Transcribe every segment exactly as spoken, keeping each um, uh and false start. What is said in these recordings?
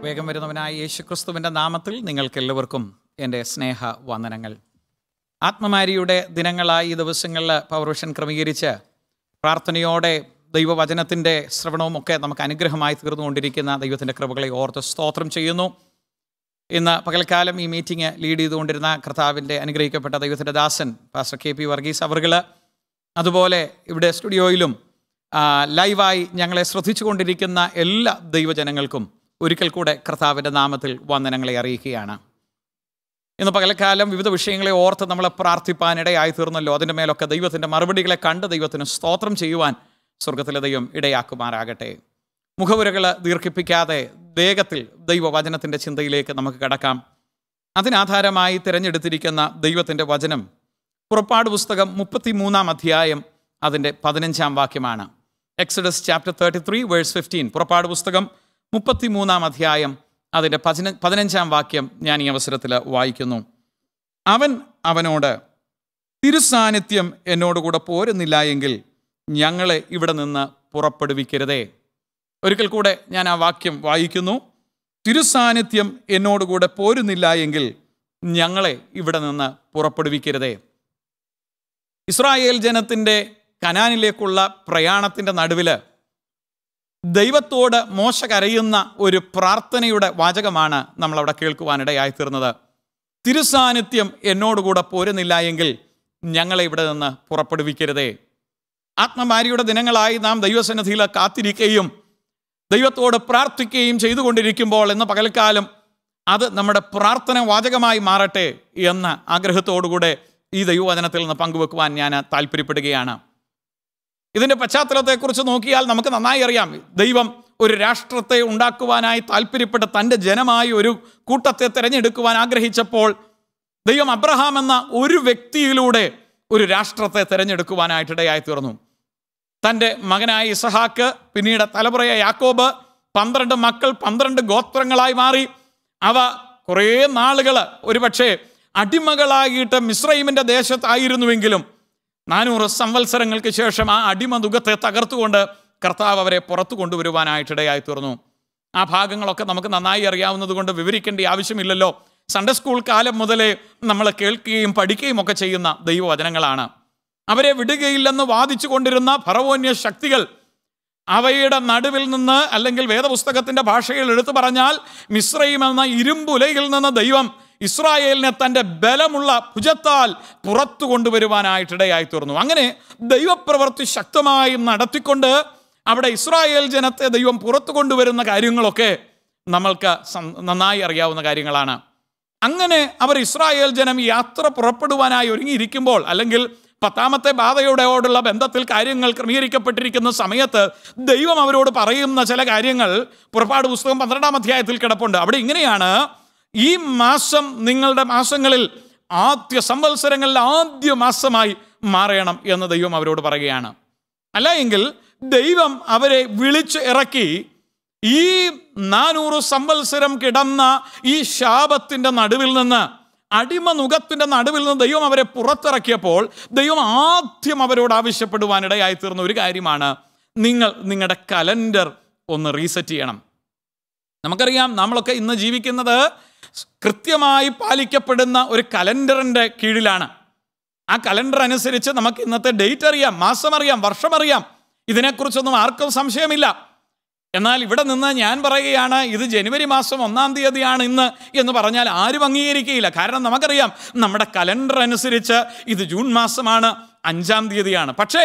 വേഗം വരുന്നവനായ യേശുക്രിസ്തുവിൻ്റെ നാമത്തിൽ നിങ്ങൾക്കെല്ലാവർക്കും എൻ്റെ സ്നേഹ വന്ദനങ്ങൾ. ആത്മമാരിയുടെ ദിനങ്ങളായി ഈ ദിവസങ്ങളിൽ പവർവിഷൻ ക്രമീകരിച്ച് പ്രാർത്ഥനയോടെ ദൈവവചനത്തിൻ്റെ ശ്രവണവും ഒക്കെ നമുക്ക് അനുഗ്രഹമായി തീർന്നുകൊണ്ടിരിക്കുന്ന ദൈവത്തിൻ്റെ കൃപകളെ ഓർത്ത് സ്തോത്രം ചെയ്യുന്നു. ഇന്ന് പകൽക്കാലം ഈ മീറ്റിംഗ് ലീഡ് ചെയ്തുകൊണ്ടിരുന്ന കർത്താവിൻ്റെ അനുഗ്രഹിക്കപ്പെട്ട ദൈവത്തിൻ്റെ ദാസൻ പാസ്റ്റർ കെ പി വർഗീസ് അവർകൾ, അതുപോലെ ഇവിടെ സ്റ്റുഡിയോയിലും ലൈവായി ഞങ്ങളെ ശ്രദ്ധിച്ചു കൊണ്ടിരിക്കുന്ന എല്ലാ ദൈവജനങ്ങൾക്കും ഒരിക്കൽ കൂടെ കർത്താവിൻ്റെ നാമത്തിൽ വന്ദനങ്ങളെ അറിയിക്കുകയാണ്. ഇന്ന് പകൽക്കാലം വിവിധ വിഷയങ്ങളെ ഓർത്ത് നമ്മളെ പ്രാർത്ഥിപ്പാനിടയായി തീർന്നല്ലോ. അതിൻ്റെ മേലൊക്കെ ദൈവത്തിൻ്റെ മറുപടികളെ കണ്ട് ദൈവത്തിന് സ്തോത്രം ചെയ്യുവാൻ സ്വർഗത്തിലെ ദൈവം ഇടയാക്കുമാറാകട്ടെ. മുഖവുരകൾ ദീർഘിപ്പിക്കാതെ വേഗത്തിൽ ദൈവവചനത്തിൻ്റെ ചിന്തയിലേക്ക് നമുക്ക് കടക്കാം. അതിനാധാരമായി തിരഞ്ഞെടുത്തിരിക്കുന്ന ദൈവത്തിൻ്റെ വചനം പുറപ്പാട് പുസ്തകം മുപ്പത്തി മൂന്നാം അധ്യായം അതിൻ്റെ പതിനഞ്ചാം വാക്യമാണ്. Exodus chapter thirty three verse fifteen. പുറപ്പാട് പുസ്തകം മുപ്പത്തി മൂന്നാം അധ്യായം അതിൻ്റെ പതിന പതിനഞ്ചാം വാക്യം ഞാൻ ഈ അവസരത്തിൽ വായിക്കുന്നു. അവൻ അവനോട്, തിരുസാന്നിധ്യം എന്നോടുകൂടെ പോരുന്നില്ല എങ്കിൽ ഞങ്ങളെ ഇവിടെ നിന്ന് പുറപ്പെടുവിക്കരുതേ. ഒരിക്കൽ കൂടെ ഞാൻ ആ വാക്യം വായിക്കുന്നു. തിരുസാന്നിധ്യം എന്നോടുകൂടെ പോരുന്നില്ല എങ്കിൽ ഞങ്ങളെ ഇവിടെ നിന്ന് പുറപ്പെടുവിക്കരുതേ. ഇസ്രായേൽ ജനത്തിൻ്റെ കനാനിലേക്കുള്ള പ്രയാണത്തിൻ്റെ നടുവിൽ ദൈവത്തോട് മോശ കരയുന്ന ഒരു പ്രാർത്ഥനയുടെ വാചകമാണ് നമ്മളവിടെ കേൾക്കുവാനിടയായി തീർന്നത്. തിരുസാന്നിധ്യം എന്നോടുകൂടെ പോരുന്നില്ല എങ്കിൽ ഞങ്ങളെ ഇവിടെ നിന്ന് പുറപ്പെടുവിക്കരുതേ. ആത്മമാരിയുടെ ദിനങ്ങളായി നാം ദൈവസന്നിധിയിൽ കാത്തിരിക്കുകയും ദൈവത്തോട് പ്രാർത്ഥിക്കുകയും ചെയ്തുകൊണ്ടിരിക്കുമ്പോൾ എന്ന പകൽക്കാലം അത് നമ്മുടെ പ്രാർത്ഥന വാചകമായി മാറട്ടെ എന്ന ആഗ്രഹത്തോടുകൂടെ ഈ ദൈവവചനത്തിൽ നിന്ന് പങ്കുവെക്കുവാൻ ഞാൻ താല്പര്യപ്പെടുകയാണ്. ഇതിൻ്റെ പശ്ചാത്തലത്തെക്കുറിച്ച് നോക്കിയാൽ നമുക്ക് നന്നായി അറിയാം. ദൈവം ഒരു രാഷ്ട്രത്തെ ഉണ്ടാക്കുവാനായി താല്പര്യപ്പെട്ട തൻ്റെ ജനമായി ഒരു കൂട്ടത്തെ തിരഞ്ഞെടുക്കുവാൻ ആഗ്രഹിച്ചപ്പോൾ ദൈവം അബ്രഹാം എന്ന ഒരു വ്യക്തിയിലൂടെ ഒരു രാഷ്ട്രത്തെ തിരഞ്ഞെടുക്കുവാനായിട്ടിടയായി തീർന്നു. തൻ്റെ മകനായ ഇസഹാക്ക്, പിന്നീട് തലമുറയായ യാക്കോബ്, പന്ത്രണ്ട് മക്കൾ, പന്ത്രണ്ട് ഗോത്രങ്ങളായി മാറി. അവ കുറേ നാളുകൾ ഒരുപക്ഷെ അടിമകളായിട്ട് മിസ്രൈമിൻ്റെ ദേശത്തായിരുന്നുവെങ്കിലും നാനൂറ് സംവത്സരങ്ങൾക്ക് ശേഷം ആ അടിമനുഖത്തെ തകർത്തുകൊണ്ട് കർത്താവ് അവരെ പുറത്തു കൊണ്ടുവരുവാനായിട്ടിടയായി തീർന്നു. ആ ഭാഗങ്ങളൊക്കെ നമുക്ക് നന്നായി അറിയാവുന്നത് കൊണ്ട് വിവരിക്കേണ്ട ആവശ്യമില്ലല്ലോ. സൺഡേ സ്കൂൾ കാലം മുതലേ നമ്മൾ കേൾക്കുകയും പഠിക്കുകയും ഒക്കെ ചെയ്യുന്ന ദൈവവചനങ്ങളാണ്. അവരെ വിടുകയില്ലെന്ന് വാദിച്ചു കൊണ്ടിരുന്ന ഫറവോന്യ ശക്തികൾ അവയുടെ നടുവിൽ നിന്ന്, അല്ലെങ്കിൽ വേദപുസ്തകത്തിൻ്റെ ഭാഷയിൽ എടുത്തു പറഞ്ഞാൽ മിസ്രൈം എന്ന ഇരുമ്പുലയിൽ നിന്ന് ദൈവം ഇസ്രായേലിനെ തൻ്റെ ബലമുള്ള ഭുജത്താൽ പുറത്തു കൊണ്ടുവരുവാനായിട്ടിടയായി തീർന്നു. അങ്ങനെ ദൈവപ്രവൃത്തി ശക്തമായി നടത്തിക്കൊണ്ട് അവിടെ ഇസ്രായേൽ ജനത്തെ ദൈവം പുറത്തു കൊണ്ടുവരുന്ന കാര്യങ്ങളൊക്കെ നമ്മൾക്ക് നന്നായി അറിയാവുന്ന കാര്യങ്ങളാണ്. അങ്ങനെ അവർ ഇസ്രായേൽ ജനം യാത്ര പുറപ്പെടുവാനായി ഒരുങ്ങിയിരിക്കുമ്പോൾ, അല്ലെങ്കിൽ പത്താമത്തെ ബാധയോടോടുള്ള ബന്ധത്തിൽ കാര്യങ്ങൾ ക്രമീകരിക്കപ്പെട്ടിരിക്കുന്ന സമയത്ത് ദൈവം അവരോട് പറയുന്ന ചില കാര്യങ്ങൾ പുറപ്പാട് പുസ്തകം പന്ത്രണ്ടാം അധ്യായത്തിൽ കിടപ്പുണ്ട്. അവിടെ ഇങ്ങനെയാണ്: ഈ മാസം നിങ്ങളുടെ മാസങ്ങളിൽ ആദ്യ സംവത്സരങ്ങളിൽ ആദ്യ മാസമായി മാറണം എന്ന് ദൈവം അവരോട് പറയുകയാണ്. അല്ല എങ്കിൽ ദൈവം അവരെ വിളിച്ച് ഇറക്കി ഈ നാനൂറ് സംവത്സരം കിടന്ന ഈ ശാപത്തിൻ്റെ നടുവിൽ നിന്ന്, അടിമനുഖത്തിൻ്റെ നടുവിൽ നിന്ന് ദൈവം അവരെ പുറത്തിറക്കിയപ്പോൾ ദൈവം ആദ്യം അവരോട് ആവശ്യപ്പെടുവാനിടയായി തീർന്ന ഒരു കാര്യമാണ്: നിങ്ങൾ നിങ്ങളുടെ കലണ്ടർ ഒന്ന് റീസെറ്റ് ചെയ്യണം. നമുക്കറിയാം, നമ്മളൊക്കെ ഇന്ന് ജീവിക്കുന്നത് കൃത്യമായി പാലിക്കപ്പെടുന്ന ഒരു കലണ്ടറിൻ്റെ കീഴിലാണ്. ആ കലണ്ടർ അനുസരിച്ച് നമുക്ക് ഇന്നത്തെ ഡേറ്റ് അറിയാം, മാസം അറിയാം, വർഷം അറിയാം. ഇതിനെക്കുറിച്ചൊന്നും ആർക്കും സംശയമില്ല. എന്നാൽ ഇവിടെ നിന്ന് ഞാൻ പറയുകയാണ് ഇത് ജനുവരി മാസം ഒന്നാം തീയതിയാണ് ഇന്ന് എന്ന് പറഞ്ഞാൽ ആരും അംഗീകരിക്കുകയില്ല. കാരണം നമുക്കറിയാം നമ്മുടെ കലണ്ടർ അനുസരിച്ച് ഇത് ജൂൺ മാസമാണ്, അഞ്ചാം തീയതിയാണ്. പക്ഷേ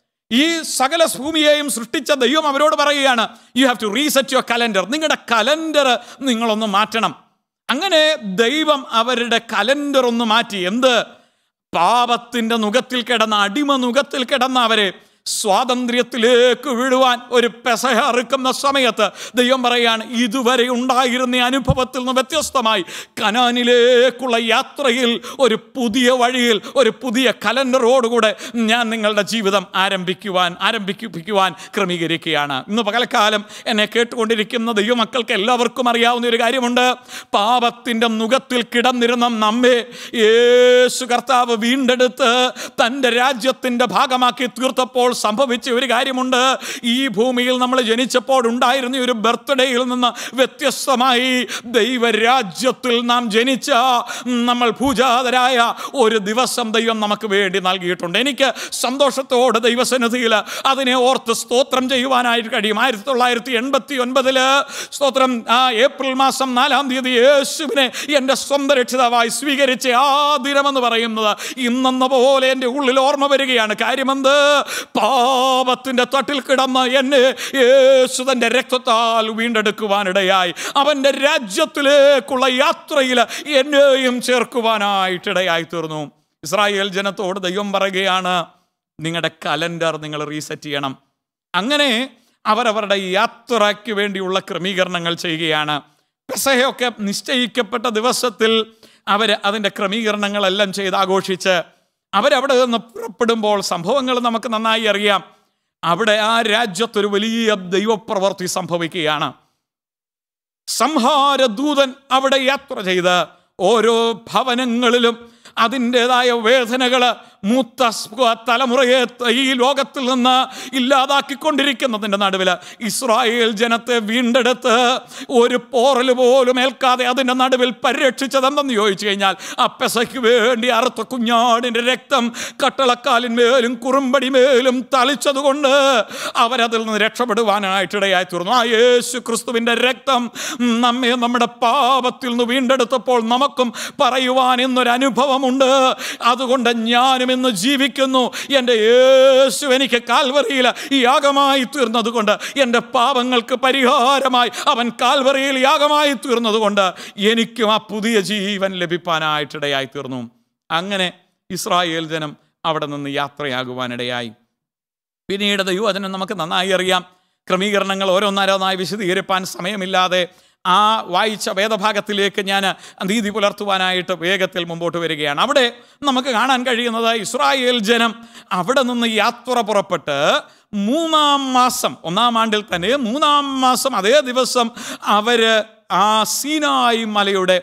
ഈ സകല ഭൂമിയെയും സൃഷ്ടിച്ച ദൈവം അവരോട് പറയുകയാണ്, you have to reset your calendar. നിങ്ങളുടെ കലണ്ടർ നിങ്ങളൊന്ന് മാറ്റണം. അങ്ങനെ ദൈവം അവരുടെ കലണ്ടർ ഒന്ന് മാറ്റി. എന്ത്? പാപത്തിൻ്റെ നുഖത്തിൽ കിടന്ന, അടിമ നുഖത്തിൽ കിടന്ന അവരെ സ്വാതന്ത്ര്യത്തിലേക്ക് വിടുവാൻ ഒരു പെസഹ അറുക്കുന്ന സമയത്ത് ദൈവം പറയാണ്, ഇതുവരെ ഉണ്ടായിരുന്ന അനുഭവത്തിൽ നിന്ന് വ്യത്യസ്തമായി കനാനിലേക്കുള്ള യാത്രയിൽ ഒരു പുതിയ വഴിയിൽ, ഒരു പുതിയ കലണ്ടറോടുകൂടെ ഞാൻ നിങ്ങളുടെ ജീവിതം ആരംഭിക്കുവാൻ ആരംഭിപ്പിക്കുവാൻ ക്രമീകരിക്കുകയാണ്. ഇന്ന് പകൽക്കാലം എന്നെ കേട്ടുകൊണ്ടിരിക്കുന്ന ദൈവമക്കൾക്ക് എല്ലാവർക്കും അറിയാവുന്ന ഒരു കാര്യമുണ്ട്. പാപത്തിൻ്റെ നുഖത്തിൽ കിടന്നിരുന്ന നമ്മെ യേശു കർത്താവ് വീണ്ടെടുത്ത് തൻ്റെ രാജ്യത്തിൻ്റെ ഭാഗമാക്കി തീർത്തപ്പോൾ സംഭവിച്ച ഒരു കാര്യമുണ്ട്. ഈ ഭൂമിയിൽ നമ്മൾ ജനിച്ചപ്പോൾ ഉണ്ടായിരുന്ന ഒരു ബർത്ത്ഡേയിൽ നിന്ന് വ്യത്യസ്തമായി ദൈവരാജ്യത്തിൽ നാം ജനിച്ച നമ്മൾ പൂജാതരായ ഒരു ദിവസം ദൈവം നമുക്ക് വേണ്ടി നൽകിയിട്ടുണ്ട്. എനിക്ക് സന്തോഷത്തോടെ ദൈവസന്നിധിയിൽ അതിനെ ഓർത്ത് സ്തോത്രം ചെയ്യുവാനായിട്ട് കഴിയും. ആയിരത്തി തൊള്ളായിരത്തി എൺപത്തി ഒൻപതില് സ്തോത്രം ആ ഏപ്രിൽ മാസം നാലാം തീയതി യേശുവിനെ എൻ്റെ സ്വന്തം രക്ഷിതാവായി സ്വീകരിച്ച ആ ദിനമെന്ന് പറയുന്നത് ഇന്നെന്ന പോലെ എൻ്റെ ഉള്ളിൽ ഓർമ്മ വരികയാണ്. കാര്യമെന്ത്? പാപത്തിൻ്റെ തട്ടിൽ കിടന്ന് എന്നെ യേശു തൻ്റെ രക്തത്താൽ വീണ്ടെടുക്കുവാനിടയായി അവൻ്റെ രാജ്യത്തിലേക്കുള്ള യാത്രയിൽ എന്നെയും ചേർക്കുവാനായിട്ടിടയായി തീർന്നു. ഇസ്രായേൽ ജനത്തോട് ദൈവം പറയുകയാണ്, നിങ്ങളുടെ കലണ്ടർ നിങ്ങൾ റീസെറ്റ് ചെയ്യണം. അങ്ങനെ അവരവരുടെ യാത്രയ്ക്ക് വേണ്ടിയുള്ള ക്രമീകരണങ്ങൾ ചെയ്യുകയാണ്. പെസഹയൊക്കെ നിശ്ചയിക്കപ്പെട്ട ദിവസത്തിൽ അവർ അതിൻ്റെ ക്രമീകരണങ്ങളെല്ലാം ചെയ്ത് ആഘോഷിച്ച് അവരവിടെ നിന്ന് പുറപ്പെടുമ്പോൾ സംഭവങ്ങൾ നമുക്ക് നന്നായി അറിയാം. അവിടെ ആ രാജ്യത്തൊരു വലിയ ദൈവപ്രവൃത്തി സംഭവിക്കുകയാണ്. സംഹാരദൂതൻ അവിടെ യാത്ര ചെയ്ത് ഓരോ ഭവനങ്ങളിലും അതിൻ്റെതായ വേദനകൾ മൂത്ത തലമുറയെ ഈ ലോകത്തിൽ നിന്ന് ഇല്ലാതാക്കിക്കൊണ്ടിരിക്കുന്നതിൻ്റെ നടുവിൽ ഇസ്രായേൽ ജനത്തെ വീണ്ടെടുത്ത് ഒരു പോറൽ പോലും ഏൽക്കാതെ അതിൻ്റെ നടുവിൽ പരിരക്ഷിച്ചതെന്തെന്ന് ചോദിച്ചു കഴിഞ്ഞാൽ ആ പെസയ്ക്ക് വേണ്ടി അറുത്ത കുഞ്ഞാടിൻ്റെ രക്തം കട്ടളക്കാലിന്മേലും കുറുമ്പടിമേലും തളിച്ചതുകൊണ്ട് അവരതിൽ നിന്ന് രക്ഷപ്പെടുവാനായിട്ടിടയായി തീർന്നു. ആ യേശു ക്രിസ്തുവിൻ്റെ രക്തം നമ്മെ നമ്മുടെ പാപത്തിൽ നിന്ന് വീണ്ടെടുത്തപ്പോൾ നമുക്കും പറയുവാൻ ഇന്നൊരനുഭവമുണ്ട്. അതുകൊണ്ട് ഞാനും ഇന്ന് ജീവിക്കുന്നു. എൻ്റെ യേശു എനിക്ക് കാൽവറിയിൽ യാഗമായി തീർന്നത് കൊണ്ട്, എൻ്റെ പാപങ്ങൾക്ക് പരിഹാരമായി അവൻ കാൽവറിയിൽ യാഗമായി തീർന്നത് കൊണ്ട് എനിക്കും ആ പുതിയ ജീവൻ ലഭിക്കാനായിട്ടിടയായി തീർന്നു. അങ്ങനെ ഇസ്രായേൽ ജനം അവിടെ നിന്ന് യാത്രയാകുവാനിടയായി. പിന്നീട് ദൈവവചനം നമുക്ക് നന്നായി അറിയാം. ക്രമീകരണങ്ങൾ ഓരോന്നോരോന്നായി വിശദീകരിപ്പാൻ സമയമില്ലാതെ ആ വായിച്ച വേദഭാഗത്തിലേക്ക് ഞാൻ നീതി പുലർത്തുവാനായിട്ട് വേഗത്തിൽ മുമ്പോട്ട് വരികയാണ്. അവിടെ നമുക്ക് കാണാൻ കഴിയുന്നത് ഇസ്രായേൽ ജനം അവിടെ നിന്ന് യാത്ര പുറപ്പെട്ട് മൂന്നാം മാസം, ഒന്നാം ആണ്ടിൽ തന്നെ മൂന്നാം മാസം അതേ ദിവസം അവർ ആ സീനായി മലയുടെ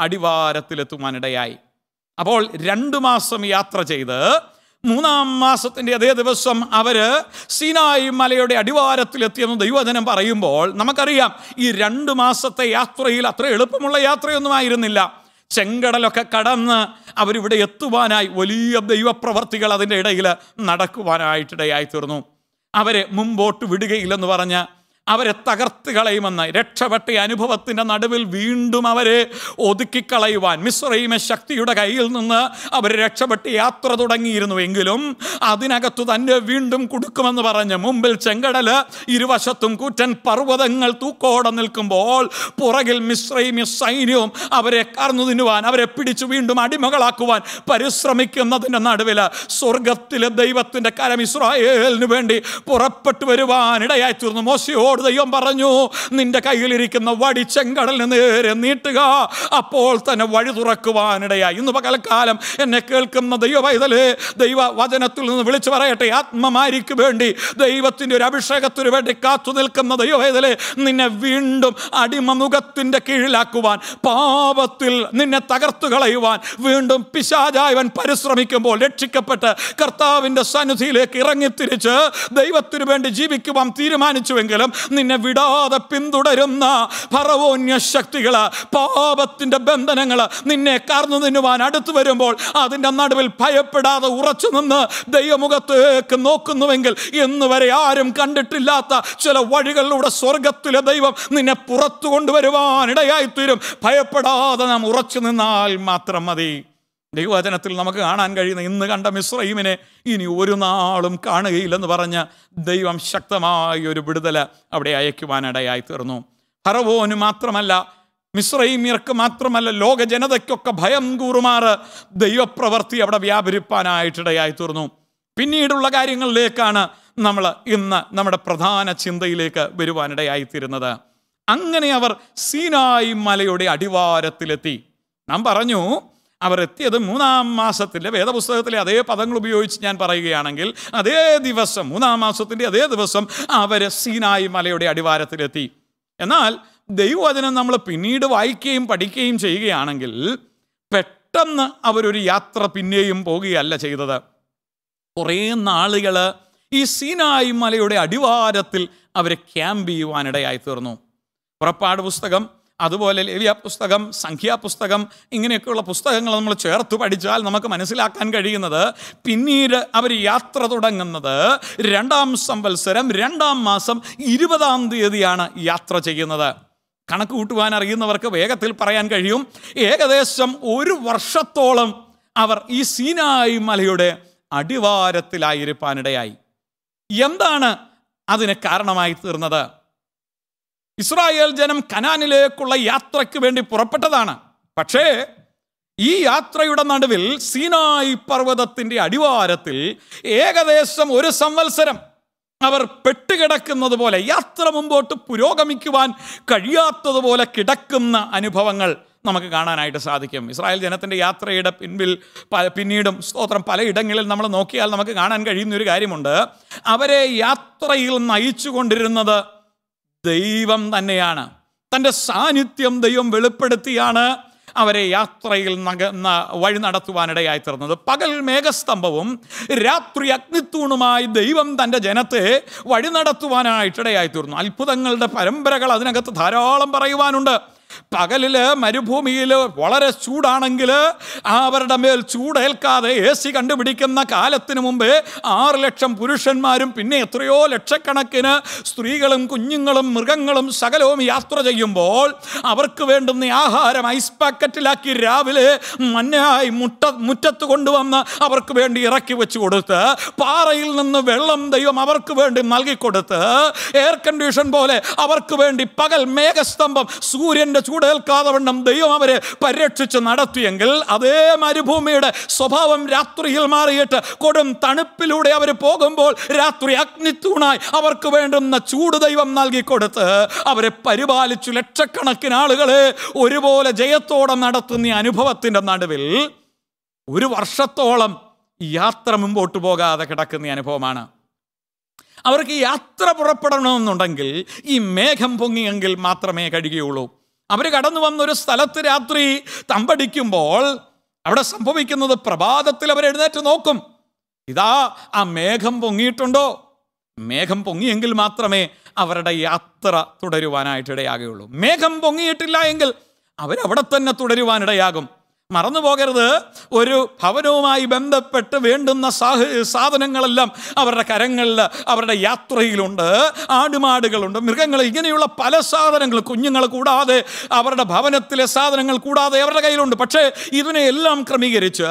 അടിവാരത്തിലെത്തുവാനിടയായി. അപ്പോൾ രണ്ടു മാസം യാത്ര ചെയ്ത് മൂന്നാം മാസത്തിൻ്റെ അതേ ദിവസം അവർ സീനായി മലയുടെ അടിവാരത്തിലെത്തിയെന്ന് ദൈവവചനം പറയുമ്പോൾ നമുക്കറിയാം ഈ രണ്ട് മാസത്തെ യാത്രയിൽ അത്ര എളുപ്പമുള്ള യാത്രയൊന്നും ആയിരുന്നില്ല. ചെങ്കടലൊക്കെ കടന്ന് അവരിവിടെ എത്തുവാനായി വലിയ ദൈവപ്രവർത്തികൾ അതിൻ്റെ ഇടയിൽ നടക്കുവാനായിട്ടിടയായി തീർന്നു. അവരെ മുമ്പോട്ട് വിടുകയില്ലെന്ന് പറഞ്ഞ് അവരെ തകർത്ത് കളയുമെന്ന് രക്ഷപ്പെട്ട അനുഭവത്തിൻ്റെ നടുവിൽ വീണ്ടും അവരെ ഒതുക്കിക്കളയുവാൻ മിസ്രയീമ ശക്തിയുടെ കയ്യിൽ നിന്ന് അവർ രക്ഷപ്പെട്ട് യാത്ര തുടങ്ങിയിരുന്നുവെങ്കിലും അതിനകത്തു തന്നെ വീണ്ടും കൊടുക്കുമെന്ന് പറഞ്ഞ് മുമ്പിൽ ചെങ്കടൽ, ഇരുവശത്തും കൂറ്റൻ പർവ്വതങ്ങൾ തൂക്കോടെ നിൽക്കുമ്പോൾ പുറകിൽ മിസ്രയീമ സൈന്യവും അവരെ കറന്നു തിന്നുവാൻ, അവരെ പിടിച്ചു വീണ്ടും അടിമകളാക്കുവാൻ പരിശ്രമിക്കുന്നതിൻ്റെ നടുവിൽ സ്വർഗത്തിലെ ദൈവത്തിൻ്റെ കരം ഇസ്രായേലിന് വേണ്ടി പുറപ്പെട്ടു വരുവാൻ ഇടയായി തീർന്നു. മോശയോട് ദൈവം പറഞ്ഞു, നിന്റെ കയ്യിലിരിക്കുന്ന വടി ചെങ്കടലിന് നേരെ നീട്ടുക, അപ്പോൾ തന്നെ വഴി തുറക്കുവാനിടയായി. ഇന്ന് പകൽക്കാലം എന്നെ കേൾക്കുന്ന ദൈവ പൈതലേ, ദൈവ വചനത്തിൽ നിന്ന് വിളിച്ചു പറയട്ടെ, ആത്മമാരിക്ക് വേണ്ടി ദൈവത്തിൻ്റെ ഒരു അഭിഷേകത്തിന് വേണ്ടി കാത്തു നിൽക്കുന്ന ദൈവ പൈതലേ, നിന്നെ വീണ്ടും അടിമമുഖത്തിൻ്റെ കീഴിലാക്കുവാൻ, പാപത്തിൽ നിന്നെ തകർത്തു കളയുവാൻ വീണ്ടും പിശാചായവൻ പരിശ്രമിക്കുമ്പോൾ രക്ഷിക്കപ്പെട്ട് കർത്താവിൻ്റെ സന്നിധിയിലേക്ക് ഇറങ്ങിത്തിരിച്ച് ദൈവത്തിനു വേണ്ടി ജീവിക്കുവാൻ തീരുമാനിച്ചുവെങ്കിലും നിന്നെ വിടാതെ പിന്തുടരുന്ന ഫറവോന്യ ശക്തികൾ, പാപത്തിന്റെ ബന്ധനങ്ങൾ നിന്നെ കാർന്നു തിന്നുവാൻ അടുത്തു വരുമ്പോൾ അതിൻ്റെ നടുവിൽ ഭയപ്പെടാതെ ഉറച്ചു നിന്ന് ദൈവമുഖത്തേക്ക് നോക്കുന്നുവെങ്കിൽ ഇന്ന് വരെ ആരും കണ്ടിട്ടില്ലാത്ത ചില വഴികളിലൂടെ സ്വർഗത്തിലെ ദൈവം നിന്നെ പുറത്തു കൊണ്ടുവരുവാൻ ഇടയായിത്തീരും. ഭയപ്പെടാതെ നാം ഉറച്ചു നിന്നാൽ മാത്രം മതി. ദൈവവചനത്തിൽ നമുക്ക് കാണാൻ കഴിയുന്ന ഇന്ന് കണ്ട മിസ്രയീമിനെ ഇനി ഒരു നാളും കാണുകയില്ലെന്ന് പറഞ്ഞ് ദൈവം ശക്തമായ ഒരു വിടുതൽ അവിടെ അയക്കുവാനിടയായി തീർന്നു. ഫറവോന് മാത്രമല്ല, മിസ്രയീമ്യർക്ക് മാത്രമല്ല, ലോക ജനതയ്ക്കൊക്കെ ഭയം കൂറുമാറ് ദൈവപ്രവൃത്തി അവിടെ വ്യാപരിപ്പാനായിട്ടിടയായി തീർന്നു. പിന്നീടുള്ള കാര്യങ്ങളിലേക്കാണ് നമ്മൾ ഇന്ന് നമ്മുടെ പ്രധാന ചിന്തയിലേക്ക് വരുവാനിടയായിത്തീരുന്നത്. അങ്ങനെ അവർ സീനായി മലയുടെ അടിവാരത്തിലെത്തി. നാം പറഞ്ഞു അവർ എത്തിയത് മൂന്നാം മാസത്തിൻ്റെ, വേദപുസ്തകത്തിലെ അതേ പദങ്ങൾ ഉപയോഗിച്ച് ഞാൻ പറയുകയാണെങ്കിൽ അതേ ദിവസം, മൂന്നാം മാസത്തിൻ്റെ അതേ ദിവസം അവർ സീനായി മലയുടെ അടിവാരത്തിലെത്തി. എന്നാൽ ദൈവവചനം നമ്മൾ പിന്നീട് വായിക്കുകയും പഠിക്കുകയും ചെയ്യുകയാണെങ്കിൽ പെട്ടെന്ന് അവരൊരു യാത്ര പിന്നെയും പോകുകയല്ല ചെയ്തത്. കുറേ നാളുകൾ ഈ സീനായി മലയുടെ അടിവാരത്തിൽ അവർ ക്യാമ്പ് ചെയ്യുവാനിടയായി തീർന്നു. പുറപ്പാട് പുസ്തകം, അതുപോലെ ലേവ്യ പുസ്തകം, സംഖ്യാപുസ്തകം, ഇങ്ങനെയൊക്കെയുള്ള പുസ്തകങ്ങൾ നമ്മൾ ചേർത്ത് പഠിച്ചാൽ നമുക്ക് മനസ്സിലാക്കാൻ കഴിയുന്നത് പിന്നീട് അവർ യാത്ര തുടങ്ങുന്നത് രണ്ടാം സംവത്സരം രണ്ടാം മാസം ഇരുപതാം തീയതിയാണ് യാത്ര ചെയ്യുന്നത്. കണക്ക് കൂട്ടുവാൻ അറിയുന്നവർക്ക് വേഗത്തിൽ പറയാൻ കഴിയും, ഏകദേശം ഒരു വർഷത്തോളം അവർ ഈ സീനായി മലയുടെ അടിവാരത്തിലായിരിക്കാനിടയായി. എന്താണ് അതിന് കാരണമായി തീർന്നത്? ഇസ്രായേൽ ജനം കനാനിലേക്കുള്ള യാത്രയ്ക്ക് വേണ്ടി പുറപ്പെട്ടതാണ്. പക്ഷേ ഈ യാത്രയുടെ നടുവിൽ സീനായി പർവ്വതത്തിൻ്റെ അടിവാരത്തിൽ ഏകദേശം ഒരു സംവത്സരം അവർ പെട്ടുകിടക്കുന്നത് പോലെ, യാത്ര മുമ്പോട്ട് പുരോഗമിക്കുവാൻ കഴിയാത്തതുപോലെ കിടക്കുന്ന അനുഭവങ്ങൾ നമുക്ക് കാണാനായിട്ട് സാധിക്കും. ഇസ്രായേൽ ജനത്തിൻ്റെ യാത്രയുടെ പിൻപിൽ പിന്നീടും സ്തോത്രം പലയിടങ്ങളിൽ നമ്മൾ നോക്കിയാൽ നമുക്ക് കാണാൻ കഴിയുന്ന ഒരു കാര്യമുണ്ട്. അവരെ യാത്രയിൽ നയിച്ചു കൊണ്ടിരുന്നത് ദൈവം തന്നെയാണ്. തൻ്റെ സാന്നിധ്യം ദൈവം വെളിപ്പെടുത്തിയാണ് അവരെ യാത്രയിൽ നഗ വഴി നടത്തുവാനിടയായി തീർന്നത്. പകൽ മേഘസ്തംഭവും രാത്രി അഗ്നിത്തൂണുമായി ദൈവം തൻ്റെ ജനത്തെ വഴി നടത്തുവാനായിട്ടിടയായി തീർന്നു. അത്ഭുതങ്ങളുടെ പരമ്പരകൾ അതിനകത്ത് ധാരാളം പറയുവാനുണ്ട്. പകലിൽ മരുഭൂമിയിൽ വളരെ ചൂടാണെങ്കിൽ അവരുടെ മേൽ ചൂടേൽക്കാതെ എ സി കണ്ടുപിടിക്കുന്ന കാലത്തിന് മുമ്പേ ആറ് ലക്ഷം പുരുഷന്മാരും പിന്നെ എത്രയോ ലക്ഷക്കണക്കിന് സ്ത്രീകളും കുഞ്ഞുങ്ങളും മൃഗങ്ങളും സകലവും യാത്ര ചെയ്യുമ്പോൾ അവർക്ക് വേണ്ടുന്ന ആഹാരം ഐസ് പാക്കറ്റിലാക്കി രാവിലെ മഞ്ഞായി മുട്ട മുറ്റത്ത് കൊണ്ടുവന്ന് അവർക്ക് വേണ്ടി ഇറക്കി വെച്ച് കൊടുത്ത്, പാറയിൽ നിന്ന് വെള്ളം ദൈവം അവർക്ക് വേണ്ടി നൽകിക്കൊടുത്ത്, എയർ കണ്ടീഷൻ പോലെ അവർക്ക് വേണ്ടി പകൽ മേഘസ്തംഭം സൂര്യൻ്റെ ചൂടേൽക്കാതെ വണ്ണം ദൈവം അവരെ പരിരക്ഷിച്ച് നടത്തിയെങ്കിൽ അതേ മരുഭൂമിയുടെ സ്വഭാവം രാത്രിയിൽ മാറിയിട്ട് കൊടും തണുപ്പിലൂടെ അവർ പോകുമ്പോൾ രാത്രി അഗ്നിത്തൂണായി അവർക്ക് വേണ്ടുന്ന ചൂട് ദൈവം നൽകിക്കൊടുത്ത് അവരെ പരിപാലിച്ചു ലക്ഷക്കണക്കിന് ആളുകളെ ഒരുപോലെ ജയത്തോടെ നടത്തുന്ന അനുഭവത്തിൻ്റെ നടുവിൽ ഒരു വർഷത്തോളം യാത്ര മുമ്പോട്ട് പോകാതെ കിടക്കുന്ന അനുഭവമാണ്. അവർക്ക് യാത്ര പുറപ്പെടണമെന്നുണ്ടെങ്കിൽ ഈ മേഘം പൊങ്ങിയെങ്കിൽ മാത്രമേ കഴിയുകയുള്ളൂ. അവർ കടന്നു വന്നൊരു സ്ഥലത്ത് രാത്രി തമ്പടിക്കുമ്പോൾ അവിടെ സംഭവിക്കുന്നത്, പ്രഭാതത്തിൽ അവർ എഴുന്നേറ്റ് നോക്കും, ഇതാ ആ മേഘം പൊങ്ങിയിട്ടുണ്ടോ? മേഘം പൊങ്ങിയെങ്കിൽ മാത്രമേ അവരുടെ യാത്ര തുടരുവാനായിട്ടിടയാകുകയുള്ളൂ. മേഘം പൊങ്ങിയിട്ടില്ല എങ്കിൽ അവരവിടെ തന്നെ തുടരുവാനിടയാകും. മറന്നു പോകരുത്, ഒരു ഭവനവുമായി ബന്ധപ്പെട്ട് വേണ്ടുന്ന സാഹ സാധനങ്ങളെല്ലാം അവരുടെ കരങ്ങളിൽ അവരുടെ യാത്രയിലുണ്ട്. ആടുമാടുകളുണ്ട്, മൃഗങ്ങൾ, ഇങ്ങനെയുള്ള പല സാധനങ്ങൾ, കുഞ്ഞുങ്ങൾ കൂടാതെ അവരുടെ ഭവനത്തിലെ സാധനങ്ങൾ കൂടാതെ അവരുടെ കയ്യിലുണ്ട്. പക്ഷേ ഇതിനെ എല്ലാം ക്രമീകരിച്ച്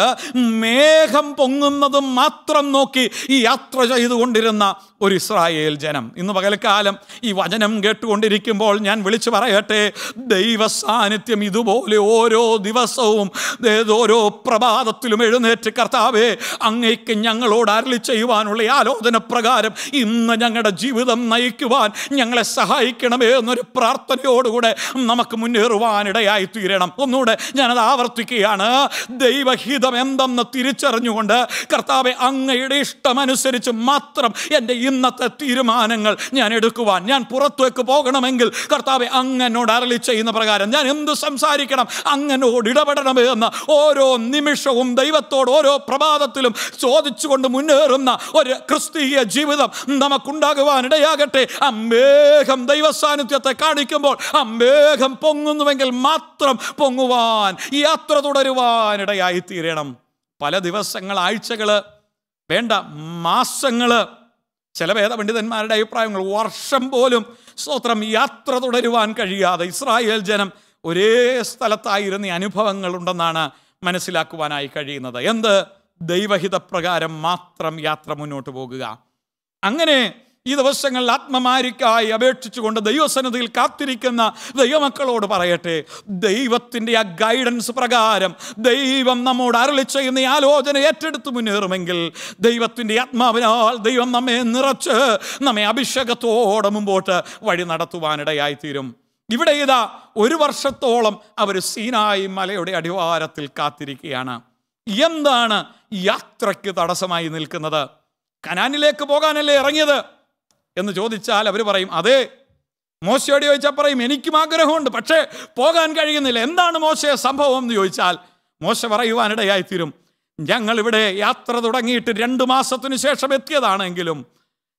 മേഘം പൊങ്ങുന്നത് മാത്രം നോക്കി ഈ യാത്ര ചെയ്തുകൊണ്ടിരുന്ന ഒരു ഇസ്രായേൽ ജനം. ഇന്ന് പകൽക്കാലം ഈ വചനം കേട്ടുകൊണ്ടിരിക്കുമ്പോൾ ഞാൻ വിളിച്ചു പറയട്ടെ, ദൈവ സാന്നിധ്യം ഇതുപോലെ ഓരോ ദിവസവും ഓരോ പ്രഭാതത്തിലും എഴുന്നേറ്റ്, കർത്താവേ അങ്ങേക്ക് ഞങ്ങളോട് അരുളി ചെയ്യുവാനുള്ള ആലോചന പ്രകാരം ഇന്ന് ഞങ്ങളുടെ ജീവിതം നയിക്കുവാൻ ഞങ്ങളെ സഹായിക്കണമേ എന്നൊരു പ്രാർത്ഥനയോടുകൂടെ നമുക്ക് മുന്നേറുവാനിടയായി തീരണം. ഒന്നുകൂടെ ഞാനത് ആവർത്തിക്കുകയാണ്. ദൈവഹിതം എന്തെന്ന് തിരിച്ചറിഞ്ഞുകൊണ്ട് കർത്താവെ അങ്ങയുടെ ഇഷ്ടമനുസരിച്ച് മാത്രം എൻ്റെ ഇന്നത്തെ തീരുമാനങ്ങൾ ഞാൻ എടുക്കുവാൻ, ഞാൻ പുറത്തേക്ക് പോകണമെങ്കിൽ കർത്താവെ അങ്ങനോട് അരുളി ചെയ്യുന്ന പ്രകാരം ഞാൻ എന്ത് സംസാരിക്കണം, അങ്ങനോട് ഇടപെടണമേ എന്ന് ഓരോ നിമിഷവും ദൈവത്തോട് ഓരോ പ്രഭാതത്തിലും ചോദിച്ചുകൊണ്ട് മുന്നേറുന്ന ഒരു ക്രിസ്തീയ ജീവിതം നമുക്കുണ്ടാകുവാനിടയാകട്ടെ. ആ മേഘം ദൈവ സാന്നിധ്യത്തെ കാണിക്കുമ്പോൾ ആ മേഘം പൊങ്ങുന്നുവെങ്കിൽ മാത്രം പൊങ്ങുവാൻ, യാത്ര തുടരുവാനിടയായി തീരണം. പല ദിവസങ്ങൾ, ആഴ്ചകള്, വേണ്ട മാസങ്ങള്, ചില വേദപണ്ഡിതന്മാരുടെ അഭിപ്രായങ്ങൾ വർഷം പോലും സ്തോത്രം യാത്ര തുടരുവാൻ കഴിയാതെ ഇസ്രായേൽ ജനം ഒരേ സ്ഥലത്തായിരുന്ന അനുഭവങ്ങൾ ഉണ്ടെന്നാണ് മനസ്സിലാക്കുവാനായി കഴിയുന്നത്. എന്ത്? ദൈവഹിതപ്രകാരം മാത്രം യാത്ര മുന്നോട്ട് പോകുക. അങ്ങനെ ഈ ദിവസങ്ങളിൽ ആത്മമാരിക്കായി അപേക്ഷിച്ചുകൊണ്ട് ദൈവസന്നിധിയിൽ കാത്തിരിക്കുന്ന ദൈവമക്കളോട് പറയട്ടെ, ദൈവത്തിൻ്റെ ആ ഗൈഡൻസ് പ്രകാരം ദൈവം നമ്മോട് അരുളി ചെയ്യുന്ന ആലോചന ഏറ്റെടുത്ത് മുന്നേറുമെങ്കിൽ ദൈവത്തിൻ്റെ ആത്മാവിനാൽ ദൈവം നമ്മെ നിറച്ച് നമ്മെ അഭിഷേകത്തോടെ മുമ്പോട്ട് വഴി നടത്തുവാനിടയായി തീരും. ഇവിടെ ഇതാ ഒരു വർഷത്തോളം അവർ സീനായി മലയുടെ അടിവാരത്തിൽ കാത്തിരിക്കുകയാണ്. എന്താണ് യാത്രയ്ക്ക് തടസ്സമായി നിൽക്കുന്നത്? കനാനിലേക്ക് പോകാനല്ലേ ഇറങ്ങിയത് എന്ന് ചോദിച്ചാൽ അവർ പറയും, അതെ. മോശയോട് ചോദിച്ചാൽ പറയും, എനിക്കും ആഗ്രഹമുണ്ട്, പക്ഷേ പോകാൻ കഴിയുന്നില്ല. എന്താണ് മോശയെ സംഭവം എന്ന് ചോദിച്ചാൽ മോശ പറയുവാനിടയായിത്തീരും, ഞങ്ങളിവിടെ യാത്ര തുടങ്ങിയിട്ട് രണ്ട് മാസത്തിനു ശേഷം എത്തിയതാണെങ്കിലും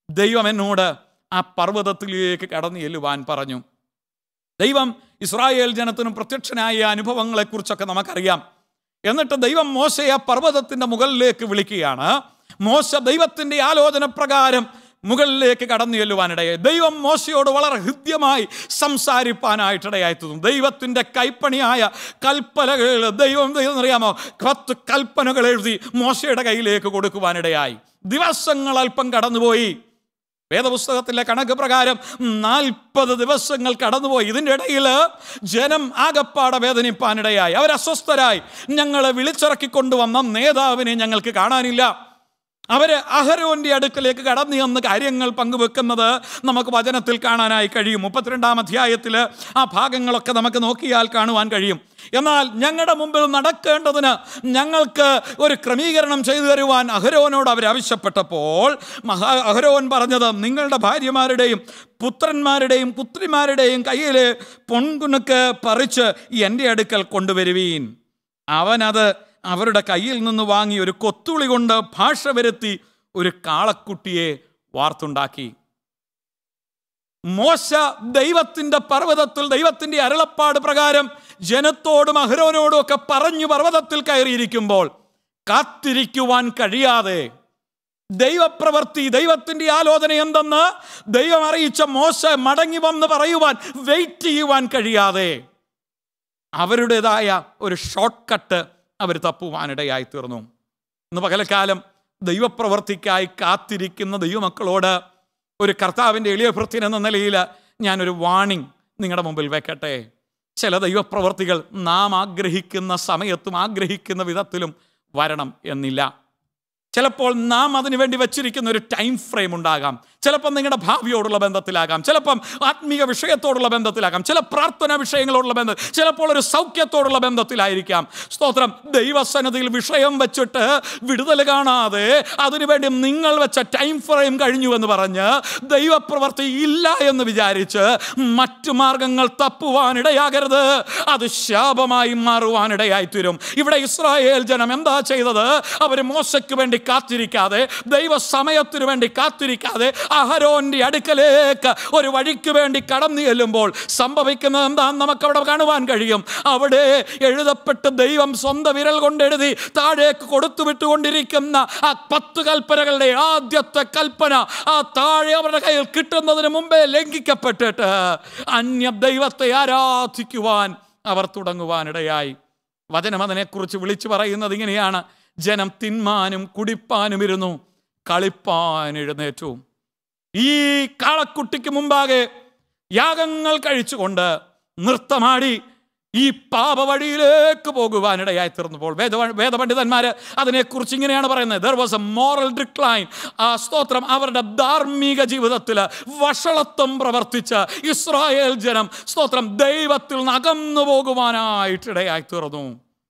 ദൈവം എന്നോട് ആ പർവ്വതത്തിലേക്ക് കടന്നു ചെല്ലുവാൻ പറഞ്ഞു. ദൈവം ഇസ്രായേൽ ജനത്തിനും പ്രത്യക്ഷനായ അനുഭവങ്ങളെക്കുറിച്ചൊക്കെ നമുക്കറിയാം. എന്നിട്ട് ദൈവം മോശയെ ആ പർവ്വതത്തിൻ്റെ മുകളിലേക്ക് വിളിക്കുകയാണ്. മോശ ദൈവത്തിൻ്റെ ആലോചന പ്രകാരം മുകളിലേക്ക് കടന്നു ചെല്ലുവാനിടയായി. ദൈവം മോശയോട് വളരെ ഹൃദ്യമായി സംസാരിപ്പാനായിട്ടിടയായി തീർന്നു. ദൈവത്തിൻ്റെ കൈപ്പണിയായ കൽപ്പനകൾ ദൈവം അറിയാമോ പത്ത് കൽപ്പനകൾ എഴുതി മോശയുടെ കയ്യിലേക്ക് കൊടുക്കുവാനിടയായി. ദിവസങ്ങൾ അല്പം കടന്നുപോയി. വേദപുസ്തകത്തിലെ കണക്ക് പ്രകാരം നാൽപ്പത് ദിവസങ്ങൾ കടന്നുപോയി. ഇതിൻ്റെ ഇടയിൽ ജനം ആകപ്പാടെ വേദനിപ്പാനിടയായി. അവരസ്വസ്ഥരായി. ഞങ്ങളെ വിളിച്ചിറക്കിക്കൊണ്ടുവന്ന നേതാവിനെ ഞങ്ങൾക്ക് കാണാനില്ല. അവര് അഹരോന്റെ അടുക്കലേക്ക് കടന്നു ചെന്ന് കാര്യങ്ങൾ പങ്കുവെക്കുന്നത് നമുക്ക് വചനത്തിൽ കാണാനായി കഴിയും. മുപ്പത്തിരണ്ടാം അധ്യായത്തിൽ ആ ഭാഗങ്ങളൊക്കെ നമുക്ക് നോക്കിയാൽ കാണുവാൻ കഴിയും. എന്നാൽ ഞങ്ങളുടെ മുമ്പിൽ നടക്കേണ്ടതിന് ഞങ്ങൾക്ക് ഒരു ക്രമീകരണം ചെയ്തു തരുവാൻ അഹരോനോട് അവർ ആവശ്യപ്പെട്ടപ്പോൾ മഹാ അഹരോൻ പറഞ്ഞത്, നിങ്ങളുടെ ഭാര്യമാരുടെയും പുത്രന്മാരുടെയും പുത്രിമാരുടെയും കയ്യിൽ പൊൻകുണുക്ക് പറിച്ച് എൻ്റെ അടുക്കൽ കൊണ്ടുവരുവീൻ. അവനത് അവരുടെ കയ്യിൽ നിന്ന് വാങ്ങി ഒരു കൊത്തുളി കൊണ്ട് ഭാഷ വരുത്തി ഒരു കാളക്കുട്ടിയെ വാർത്തുണ്ടാക്കി. മോശ ദൈവത്തിൻ്റെ പർവ്വതത്തിൽ ദൈവത്തിൻ്റെ അരുളപ്പാട് പ്രകാരം ജനത്തോടും അഹരോനോടും ഒക്കെ പറഞ്ഞു പർവ്വതത്തിൽ കയറിയിരിക്കുമ്പോൾ കാത്തിരിക്കുവാൻ കഴിയാതെ ദൈവപ്രവൃത്തി ദൈവത്തിൻ്റെ ആലോചന എന്തെന്ന് ദൈവം അറിയിച്ച മോശ മടങ്ങി വന്ന് പറയുവാൻ വെയിറ്റ് ചെയ്യുവാൻ കഴിയാതെ അവരുടേതായ ഒരു ഷോർട്ട് കട്ട് അവർ തപ്പുവാനിടയായി തീർന്നു. ഇന്ന് പകലക്കാലം ദൈവപ്രവർത്തിക്കായി കാത്തിരിക്കുന്ന ദൈവമക്കളോട് ഒരു കർത്താവിൻ്റെ എളിയ ഭൃത്യൻ എന്ന നിലയിൽ ഞാനൊരു വാണിംഗ് നിങ്ങളുടെ മുമ്പിൽ വെക്കട്ടെ. ചില ദൈവപ്രവർത്തികൾ നാം ആഗ്രഹിക്കുന്ന സമയത്തും ആഗ്രഹിക്കുന്ന വിധത്തിലും വരണം എന്നില്ല. ചിലപ്പോൾ നാം അതിനു വേണ്ടി വെച്ചിരിക്കുന്ന ഒരു ടൈം ഫ്രെയിം ഉണ്ടാകാം. ചിലപ്പം നിങ്ങളുടെ ഭാവിയോടുള്ള ബന്ധത്തിലാകാം, ചിലപ്പം ആത്മീയ വിഷയത്തോടുള്ള ബന്ധത്തിലാകാം, ചില പ്രാർത്ഥനാ വിഷയങ്ങളോടുള്ള ബന്ധം, ചിലപ്പോൾ ഒരു സൗഖ്യത്തോടുള്ള ബന്ധത്തിലായിരിക്കാം. സ്തോത്രം. ദൈവസന്നിധിയിൽ വിഷയം വെച്ചിട്ട് വിടുതൽ കാണാതെ അതിനുവേണ്ടി നിങ്ങൾ വെച്ച ടൈം ഫ്രെയിം കഴിഞ്ഞു എന്ന് പറഞ്ഞ് ദൈവപ്രവൃത്തി ഇല്ല എന്ന് വിചാരിച്ച് മറ്റു മാർഗങ്ങൾ തപ്പുവാനിടയാകരുത്. അത് ശാപമായി മാറുവാനിടയായി തീരും. ഇവിടെ ഇസ്രായേൽ ജനം എന്താ ചെയ്തത്? അവർ മോശയ്ക്ക് വേണ്ടി കാത്തിരിക്കാതെ, ദൈവ സമയത്തിനു വേണ്ടി കാത്തിരിക്കാതെ അഹരോന്റെ അടുക്കലേക്ക് ഒരു വഴിക്ക് വേണ്ടി കടന്നു ചെല്ലുമ്പോൾ സംഭവിക്കുന്നത് എന്താണെന്ന് നമുക്ക് അവിടെ കാണുവാൻ കഴിയും. അവിടെ എഴുതപ്പെട്ട് ദൈവം സ്വന്തം വിരൽ കൊണ്ടെഴുതി താഴേക്ക് കൊടുത്തു വിട്ടുകൊണ്ടിരിക്കുന്ന ആ പത്ത് കൽപ്പനകളുടെ ആദ്യത്തെ കൽപ്പന ആ താഴെ അവരുടെ കയ്യിൽ കിട്ടുന്നതിന് മുമ്പേ ലംഘിക്കപ്പെട്ടിട്ട് അന്യ ദൈവത്തെ ആരാധിക്കുവാൻ അവർ തുടങ്ങുവാനിടയായി. വചനം അതിനെക്കുറിച്ച് വിളിച്ചു പറയുന്നത് ഇങ്ങനെയാണ്: ജനം തിന്മാനും കുടിപ്പാനും ഇരുന്നു, കളിപ്പാൻ എഴുന്നേറ്റു. ഈ കാളക്കുട്ടിക്ക് മുമ്പാകെ യാഗങ്ങൾ കഴിച്ചുകൊണ്ട് നൃത്തമാടി ഈ പാപവഴിയിലേക്ക് പോകുവാനിടയായി തീർന്നപ്പോൾ വേദ വേദപണ്ഡിതന്മാർ അതിനെക്കുറിച്ച് ഇങ്ങനെയാണ് പറയുന്നത്: there was a moral decline. ആ സ്തോത്രം. അവരുടെ ധാർമ്മിക ജീവിതത്തിൽ വഷളത്വം പ്രവർത്തിച്ച ഇസ്രായേൽ ജനം സ്തോത്രം ദൈവത്തിൽ നിന്ന് അകന്നു പോകുവാനായിട്ടിടയായി തീർന്നു.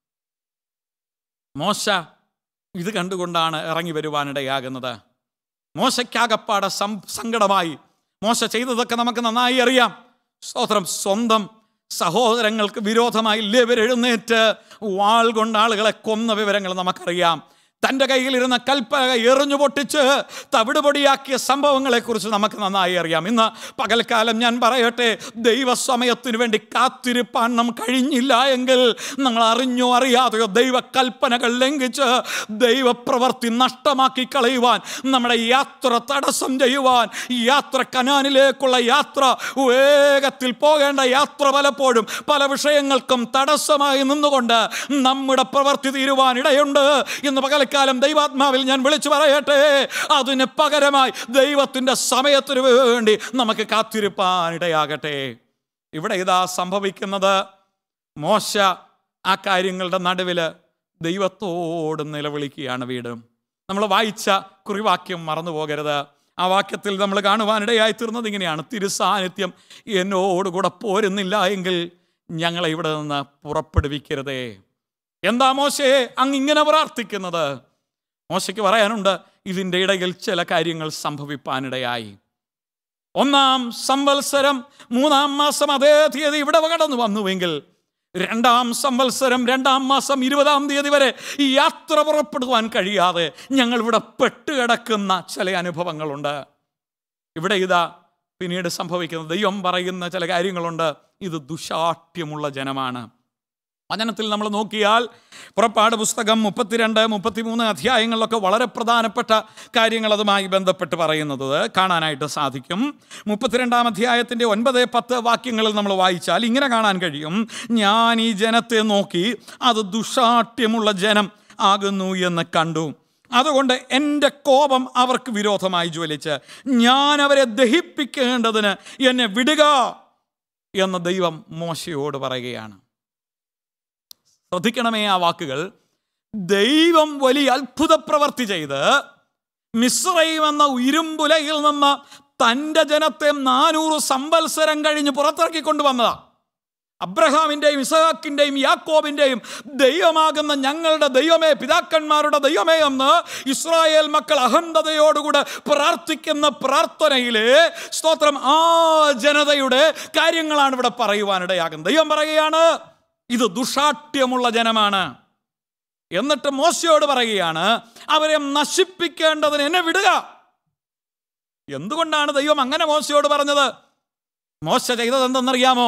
മോശ ഇത് കണ്ടുകൊണ്ടാണ് ഇറങ്ങി വരുവാനിടയാകുന്നത്. മോശയ്ക്കാകപ്പാടെ സം സങ്കടമായി. മോശ ചെയ്തതൊക്കെ നമുക്ക് നന്നായി അറിയാം. സ്തോത്രം. സ്വന്തം സഹോദരങ്ങൾക്ക് വിരോധമായി ലേവരെഴുന്നേറ്റ് വാൾ കൊണ്ട് ആളുകളെ കൊന്ന വിവരങ്ങൾ നമുക്കറിയാം. തൻ്റെ കയ്യിലിരുന്ന കൽപ്പന എറിഞ്ഞു പൊട്ടിച്ച് തവിടുപൊടിയാക്കിയ സംഭവങ്ങളെക്കുറിച്ച് നമുക്ക് നന്നായി അറിയാം. ഇന്ന് പകൽക്കാലം ഞാൻ പറയട്ടെ, ദൈവസമയത്തിനു വേണ്ടി കാത്തിരിപ്പാൻ നാം കഴിഞ്ഞില്ല എങ്കിൽ നമ്മൾ അറിഞ്ഞോ അറിയാതെയോ ദൈവ കൽപ്പനകൾ ലംഘിച്ച് ദൈവപ്രവൃത്തി നഷ്ടമാക്കി കളയുവാൻ, നമ്മുടെ യാത്ര തടസ്സം ചെയ്യുവാൻ, യാത്ര കനാനിലേക്കുള്ള യാത്ര, വേഗത്തിൽ പോകേണ്ട യാത്ര പലപ്പോഴും പല വിഷയങ്ങൾക്കും തടസ്സമായി നിന്നുകൊണ്ട് നമ്മുടെ പ്രവൃത്തി തീരുവാൻ ഇടയുണ്ട്. ഇന്ന് പകൽക്കാലം കാലം ദൈവാത്മാവിൽ ഞാൻ വിളിച്ചു പറയട്ടെ, അതിന് പകരമായി ദൈവത്തിൻ്റെ സമയത്തിന് വേണ്ടി നമുക്ക് കാത്തിരിപ്പാനിടയാകട്ടെ. ഇവിടെ ഇതാ സംഭവിക്കുന്നത്, മോശ ആ കാര്യങ്ങളുടെ നടുവിൽ ദൈവത്തോട് നിലവിളിക്കുകയാണ്. വീട് നമ്മൾ വായിച്ച കുറിവാക്യം മറന്നു പോകരുത്. ആ വാക്യത്തിൽ നമ്മൾ കാണുവാനിടയായി തീർന്നത് ഇങ്ങനെയാണ്: തിരുസാന്നിധ്യം എന്നോടുകൂടെ പോരുന്നില്ല എങ്കിൽ ഞങ്ങളെ ഇവിടെ നിന്ന് പുറപ്പെടുവിക്കരുതേ. എന്താ മോശയെ അങ്ങ് ഇങ്ങനെ പ്രാർത്ഥിക്കുന്നത്? മോശയ്ക്ക് പറയാനുണ്ട്, ഇതിൻ്റെ ഇടയിൽ ചില കാര്യങ്ങൾ സംഭവിപ്പാനിടയായി. ഒന്നാം സംവത്സരം മൂന്നാം മാസം അതേ തീയതി ഇവിടെ കടന്നു വന്നുവെങ്കിൽ രണ്ടാം സംവത്സരം രണ്ടാം മാസം ഇരുപതാം തീയതി വരെ ഈ യാത്ര പുറപ്പെടുവാൻ കഴിയാതെ ഞങ്ങൾ ഇവിടെ പെട്ടുകിടക്കുന്ന ചില അനുഭവങ്ങളുണ്ട്. ഇവിടെ ഇതാ പിന്നീട് സംഭവിക്കുന്നത്, ദൈവം പറയുന്ന ചില കാര്യങ്ങളുണ്ട്. ഇത് ദുശാഠ്യമുള്ള ജനമാണ്. വചനത്തിൽ നമ്മൾ നോക്കിയാൽ പുറപ്പാട് പുസ്തകം മുപ്പത്തിരണ്ട് മുപ്പത്തിമൂന്ന് അധ്യായങ്ങളിലൊക്കെ വളരെ പ്രധാനപ്പെട്ട കാര്യങ്ങൾ അതുമായി ബന്ധപ്പെട്ട് പറയുന്നത് കാണാനായിട്ട് സാധിക്കും. മുപ്പത്തിരണ്ടാം അധ്യായത്തിൻ്റെ ഒൻപത് പത്ത് വാക്യങ്ങളിൽ നമ്മൾ വായിച്ചാൽ ഇങ്ങനെ കാണാൻ കഴിയും, ഞാൻ ഈ ജനത്തെ നോക്കി അത് ദുശാഠ്യമുള്ള ജനം ആകുന്നു എന്ന് കണ്ടു. അതുകൊണ്ട് എൻ്റെ കോപം അവർക്ക് വിരോധമായി ജ്വലിച്ച് ഞാൻ അവരെ ദഹിപ്പിക്കേണ്ടതിന് എന്നെ വിടുക എന്ന് ദൈവം മോശയോട് പറയുകയാണ്. ശ്രദ്ധിക്കണമേ ആ വാക്കുകൾ. ദൈവം വലിയ അത്ഭുത പ്രവൃത്തി ചെയ്ത് മിസ്രയീം എന്ന ഇരുമ്പുലയിൽ നിന്ന് തൻ്റെ ജനത്തെ നാനൂറ് സംവത്സരം കഴിഞ്ഞ് പുറത്തിറക്കിക്കൊണ്ടുവന്നതാ. അബ്രഹാമിൻ്റെയും ഇസഹാക്കിൻ്റെയും യാക്കോബിൻ്റെയും ദൈവമാകുന്ന ഞങ്ങളുടെ ദൈവമേ, പിതാക്കന്മാരുടെ ദൈവമേ എന്ന് ഇസ്രായേൽ മക്കൾ അഹന്തതയോടുകൂടെ പ്രാർത്ഥിക്കുന്ന പ്രാർത്ഥനയിലെ സ്തോത്രം ആ ജനതയുടെ കാര്യങ്ങളാണ് ഇവിടെ പറയുവാനിടയാകുന്നത്. ദൈവം പറയുകയാണ് ഇത് ദുശാഠ്യമുള്ള ജനമാണ്. എന്നിട്ട് മോശയോട് പറയുകയാണ് അവരെ നശിപ്പിക്കേണ്ടതിന് എന്നെ വിടുക. എന്തുകൊണ്ടാണ് ദൈവം അങ്ങനെ മോശയോട് പറഞ്ഞത്? മോശ ചെയ്തത് എന്തെന്നറിയാമോ?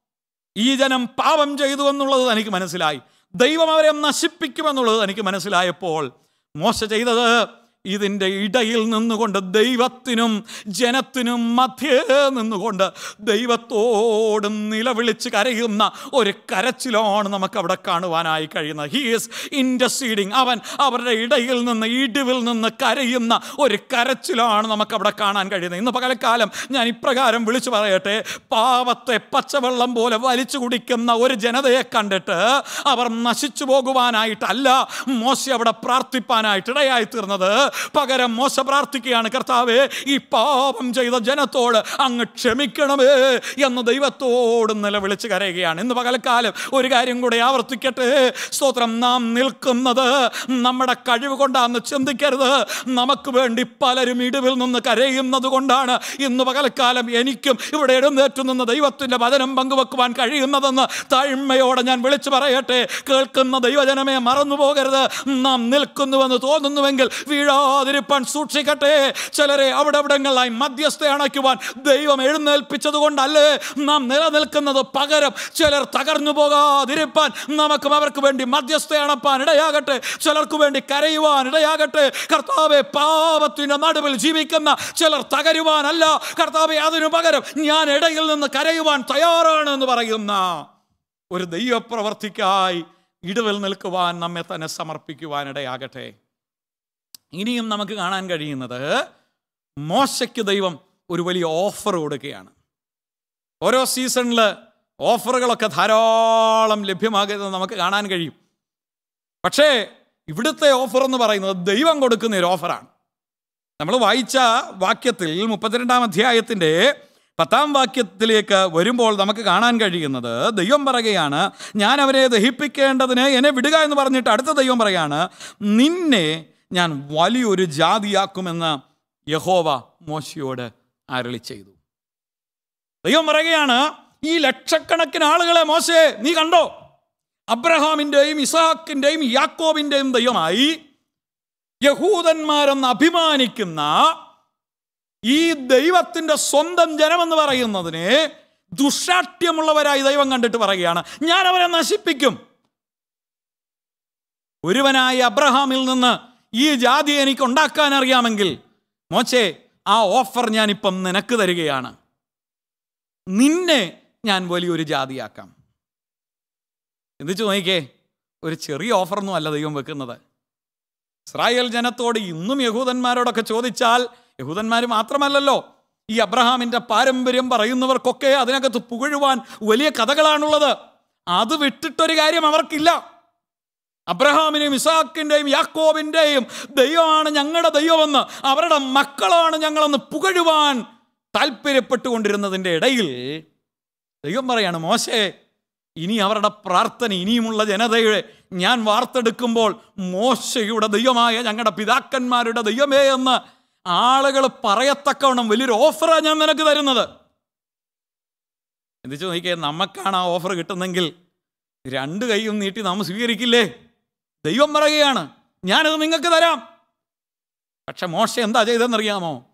ഈ ജനം പാപം ചെയ്തു എന്നുള്ളത് തനിക്ക് മനസ്സിലായി. ദൈവം അവരെ നശിപ്പിക്കുമെന്നുള്ളത് തനിക്ക് മനസ്സിലായപ്പോൾ മോശ ചെയ്തത് ഇതിൻ്റെ ഇടയിൽ നിന്നുകൊണ്ട് ദൈവത്തിനും ജനത്തിനും മധ്യേ നിന്നുകൊണ്ട് ദൈവത്തോട് നിലവിളിച്ച് കരയുന്ന ഒരു കരച്ചിലാണ് നമുക്ക് അവിടെ കാണുവാനായി കഴിയുന്നത്. He is interceding. അവൻ അവരുടെ ഇടയിൽ നിന്ന് ഇടിവിൽ നിന്ന് കരയുന്ന ഒരു കരച്ചിലാണ് നമുക്കവിടെ കാണാൻ കഴിയുന്നത്. ഇന്ന് പകൽക്കാലം ഞാൻ ഇപ്രകാരം വിളിച്ചു പറയട്ടെ, പാവത്തെ പച്ചവെള്ളം പോലെ വലിച്ചു കുടിക്കുന്ന ഒരു ജനതയെ കണ്ടിട്ട് അവർ നശിച്ചു പോകുവാനായിട്ടല്ല മോശ അവിടെ പ്രാർത്ഥിപ്പാനായിട്ട് ഇടയായി തീർന്നത്. പകരം മോശ പ്രാർത്ഥിക്കുകയാണ്, കർത്താവേ ഈ പാപം ചെയ്ത ജനത്തോട് അങ്ങ് ക്ഷമിക്കണമേ എന്ന് ദൈവത്തോട് നിലവിളിച്ച് കരയുകയാണ്. ഇന്ന് പകൽക്കാലം ഒരു കാര്യം കൂടെ ആവർത്തിക്കട്ടെ, സ്തോത്രം, നാം നിൽക്കുന്നത് നമ്മുടെ കഴിവ് കൊണ്ടാന്ന് ചിന്തിക്കരുത്. നമുക്ക് വേണ്ടി പലരും ഇടിവിൽ നിന്ന് കരയുന്നത് കൊണ്ടാണ് ഇന്ന് പകൽക്കാലം എനിക്കും ഇവിടെ എഴുന്നേറ്റ് നിന്ന് ദൈവത്തിൻ്റെ വചനം പങ്കുവെക്കുവാൻ കഴിയുന്നതെന്ന് താഴ്മയോടെ ഞാൻ വിളിച്ചു പറയട്ടെ. കേൾക്കുന്ന ദൈവജനമേ, മറന്നു പോകരുത്. നാം നിൽക്കുന്നുവെന്ന് തോന്നുന്നുവെങ്കിൽ വീഴാതിരിപ്പാൻ സൂക്ഷിക്കട്ടെ. ചിലരെ അവിടെ അവിടങ്ങളിലായി മധ്യസ്ഥ അണയ്ക്കുവാൻ ദൈവം എഴുന്നേൽപ്പിച്ചത് കൊണ്ടല്ലേ നാം നിലനിൽക്കുന്നത്. പകരം ചിലർ തകർന്നു പോകാതിരിപ്പാൻ നമുക്കും അവർക്ക് വേണ്ടി മധ്യസ്ഥ അണപ്പാൻ ഇടയാകട്ടെ. ചിലർക്ക് വേണ്ടി കരയുവാൻ ഇടയാകട്ടെ. കർത്താവെ, പാപത്തിന്റെ നടുവിൽ ജീവിക്കുന്ന ചിലർ തകരുവാനല്ല കർത്താവെ, അതിനു പകരം ഞാൻ ഇടയിൽ നിന്ന് കരയുവാൻ തയ്യാറാണ് എന്ന് പറയുന്ന ഒരു ദൈവപ്രവർത്തിക്കായി ഇടവിൽ നിൽക്കുവാൻ നമ്മെ തന്നെ സമർപ്പിക്കുവാനിടയാകട്ടെ. ഇനിയും നമുക്ക് കാണാൻ കഴിയുന്നത് മോശയ്ക്ക് ദൈവം ഒരു വലിയ ഓഫർ കൊടുക്കുകയാണ്. ഓരോ സീസണിൽ ഓഫറുകളൊക്കെ ധാരാളം ലഭ്യമാകുന്നത് നമുക്ക് കാണാൻ കഴിയും. പക്ഷേ ഇവിടുത്തെ ഓഫർ എന്ന് പറയുന്നത് ദൈവം കൊടുക്കുന്ന ഒരു ഓഫറാണ്. നമ്മൾ വായിച്ച വാക്യത്തിൽ മുപ്പത്തിരണ്ടാം അധ്യായത്തിൻ്റെ പത്താം വാക്യത്തിലേക്ക് വരുമ്പോൾ നമുക്ക് കാണാൻ കഴിയുന്നത് ദൈവം പറയുകയാണ്, ഞാൻ അവരെ ദഹിപ്പിക്കേണ്ടതിന് എന്നെ വിടുക എന്ന് പറഞ്ഞിട്ട് അടുത്ത ദൈവം പറയാണ്, നിന്നെ ഞാൻ വലിയൊരു ജാതിയാക്കുമെന്ന് യഹോവ മോശയോട് അരുളി ചെയ്തു. ദൈവം പറയുകയാണ്, ഈ ലക്ഷക്കണക്കിന് ആളുകളെ മോശേ നീ കണ്ടോ? അബ്രഹാമിൻ്റെയും ഇസഹാക്കിൻ്റെയും യാക്കോബിൻ്റെയും ദൈവമായി യഹൂദന്മാരെന്ന് അഭിമാനിക്കുന്ന ഈ ദൈവത്തിൻ്റെ സ്വന്തം ജനമെന്ന് പറയുന്നതിനെ ദുശാഠ്യമുള്ളവരായി ദൈവം കണ്ടിട്ട് പറയുകയാണ്, ഞാൻ അവരെ നശിപ്പിക്കും. ഒരുവനായ അബ്രഹാമിൽ നിന്ന് ഈ ജാതി എനിക്ക് ഉണ്ടാക്കാൻ അറിയാമെങ്കിൽ മോശേ, ആ ഓഫർ ഞാനിപ്പം നിനക്ക് തരികയാണ്. നിന്നെ ഞാൻ വലിയൊരു ജാതിയാക്കാം. എന്തിച്ചു നോക്കിക്കേ, ഒരു ചെറിയ ഓഫറൊന്നും അല്ല ദൈവം വെക്കുന്നത്. ഇസ്രായേൽ ജനത്തോട് ഇന്നും യഹൂദന്മാരോടൊക്കെ ചോദിച്ചാൽ, യഹൂദന്മാർ മാത്രമല്ലല്ലോ, ഈ അബ്രഹാമിൻ്റെ പാരമ്പര്യം പറയുന്നവർക്കൊക്കെ അതിനകത്ത് പുകഴുവാൻ വലിയ കഥകളാണുള്ളത്. അത് വിട്ടിട്ടൊരു കാര്യം അവർക്കില്ല. അബ്രഹാമിനെയും ഇസാക്കിൻ്റെയും യാക്കോബിൻ്റെയും ദൈവമാണ് ഞങ്ങളുടെ ദൈവമെന്ന്, അവരുടെ മക്കളാണ് ഞങ്ങളെന്ന് പുകഴുവാൻ താല്പര്യപ്പെട്ടുകൊണ്ടിരുന്നതിൻ്റെ ഇടയിൽ ദൈവം പറയാണ്, മോശേ, ഇനി അവരുടെ പ്രാർത്ഥന, ഇനിയുമുള്ള ജനതയെ ഞാൻ വാർത്തെടുക്കുമ്പോൾ മോശയുടെ ദൈവമായ ഞങ്ങളുടെ പിതാക്കന്മാരുടെ ദൈവമേ എന്ന് ആളുകൾ പറയത്തക്കവണ്ണം വലിയൊരു ഓഫറാണ് ഞാൻ നിനക്ക് തരുന്നത്. എന്തിച്ചു നോക്കിയേ, നമുക്കാണ് ആ ഓഫർ കിട്ടുന്നെങ്കിൽ രണ്ട് കൈയും നീട്ടി നാം സ്വീകരിക്കില്ലേ? ദൈവം പറയുകയാണ്, ഞാനത് നിങ്ങൾക്ക് തരാം. പക്ഷെ മോശ എന്താ ചെയ്തതെന്നറിയാമോ?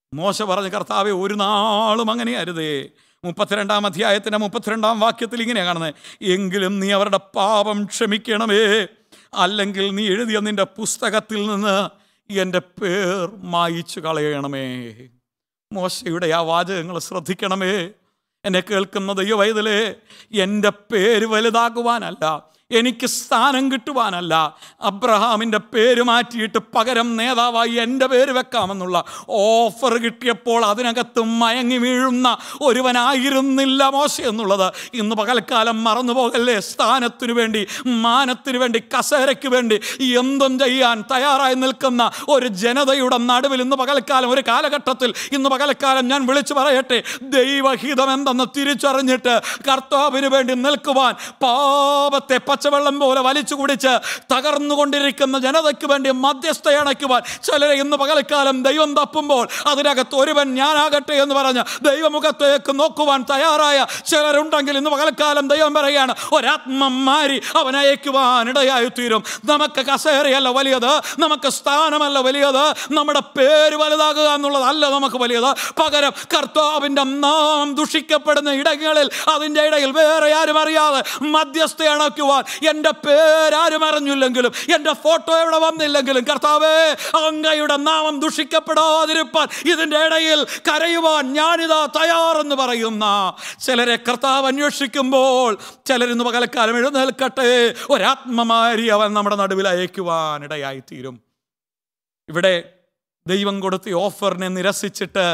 മോശ പറഞ്ഞ, കർത്താവേ, ഒരു നാളും അങ്ങനെ അരുതേ. മുപ്പത്തിരണ്ടാം അധ്യായത്തിൻ്റെ മുപ്പത്തിരണ്ടാം വാക്യത്തിൽ ഇങ്ങനെയാണ് കാണുന്നത്, എങ്കിലും നീ അവരുടെ പാപം ക്ഷമിക്കണമേ, അല്ലെങ്കിൽ നീ എഴുതിയ നിന്റെ പുസ്തകത്തിൽ നിന്ന് എൻ്റെ പേർ മായിച്ചു കളയണമേ. മോശയുടെ ആ വാചകങ്ങൾ ശ്രദ്ധിക്കണമേ. എന്നെ കേൾക്കുന്ന ദൈവവൈതലേ, എൻ്റെ പേര് വലുതാക്കുവാനല്ല, എനിക്ക് സ്ഥാനം കിട്ടുവാനല്ല, അബ്രഹാമിൻ്റെ പേര് മാറ്റിയിട്ട് പകരം നേതാവായി എൻ്റെ പേര് വെക്കാമെന്നുള്ള ഓഫർ കിട്ടിയപ്പോൾ അതിനകത്ത് മയങ്ങി വീഴുന്ന ഒരുവനായിരുന്നില്ല മോശ എന്നുള്ളത് ഇന്ന് പകൽക്കാലം മറന്നു പോകല്ലേ. സ്ഥാനത്തിനു വേണ്ടി, മാനത്തിനു വേണ്ടി, കസേരയ്ക്ക് വേണ്ടി എന്തും ചെയ്യാൻ തയ്യാറായി നിൽക്കുന്ന ഒരു ജനതയുടെ നടുവിൽ ഇന്ന് പകൽക്കാലം, ഒരു കാലഘട്ടത്തിൽ ഇന്ന് പകൽക്കാലം ഞാൻ വിളിച്ചു പറയട്ടെ, ദൈവഹിതം എന്തെന്ന് തിരിച്ചറിഞ്ഞിട്ട് കർത്താവിന് വേണ്ടി നിൽക്കുവാൻ, പാപത്തെ പച്ചവെള്ളം പോലെ വലിച്ചു കുടിച്ച് തകർന്നുകൊണ്ടിരിക്കുന്ന ജനതയ്ക്ക് വേണ്ടി മധ്യസ്ഥയണയ്ക്കുവാൻ ചിലരെ ഇന്ന് പകൽക്കാലം ദൈവം തപ്പുമ്പോൾ അതിനകത്ത് ഒരുവൻ ഞാനാകട്ടെ എന്ന് പറഞ്ഞ് ദൈവമുഖത്തേക്ക് നോക്കുവാൻ തയ്യാറായ ചിലരുണ്ടെങ്കിൽ ഇന്ന് പകൽക്കാലം ദൈവം പറയുകയാണ്, ഒരാത്മം മാറി അവനയക്കുവാൻ ഇടയായി തീരും. നമുക്ക് കസേരയല്ല വലിയത്, നമുക്ക് സ്ഥാനമല്ല വലിയത്, നമ്മുടെ പേര് വലുതാകുക എന്നുള്ളതല്ല നമുക്ക് വലിയത്. പകരം കർത്താവിൻ്റെ നാമം ദുഷിക്കപ്പെടുന്ന ഇടങ്ങളിൽ, അതിൻ്റെ ഇടയിൽ വേറെ ആരും അറിയാതെ മധ്യസ്ഥയണയ്ക്കുവാൻ, എൻ്റെ പേരാരും അറിഞ്ഞില്ലെങ്കിലും, എൻ്റെ ഫോട്ടോ എവിടെ വന്നില്ലെങ്കിലും, കർത്താവേ, അങ്ങയുടെ നാമം ദുഷിക്കപ്പെടാതിരിപ്പാൻ ഇതിൻ്റെ ഇടയിൽ കരയുവാൻ ഞാനിതാ തയ്യാറെന്ന് പറയുന്ന ചിലരെ കർത്താവ് അന്വേഷിക്കുമ്പോൾ, ചിലരിന്ന് പകൽക്കാലം എഴുന്നേൽക്കട്ടെ, ഒരാത്മമാരി അവൻ നമ്മുടെ നടുവിൽ അയക്കുവാൻ ഇടയായിത്തീരും. ഇവിടെ ദൈവം കൊടുത്ത ഓഫറിനെ നിരസിച്ചിട്ട്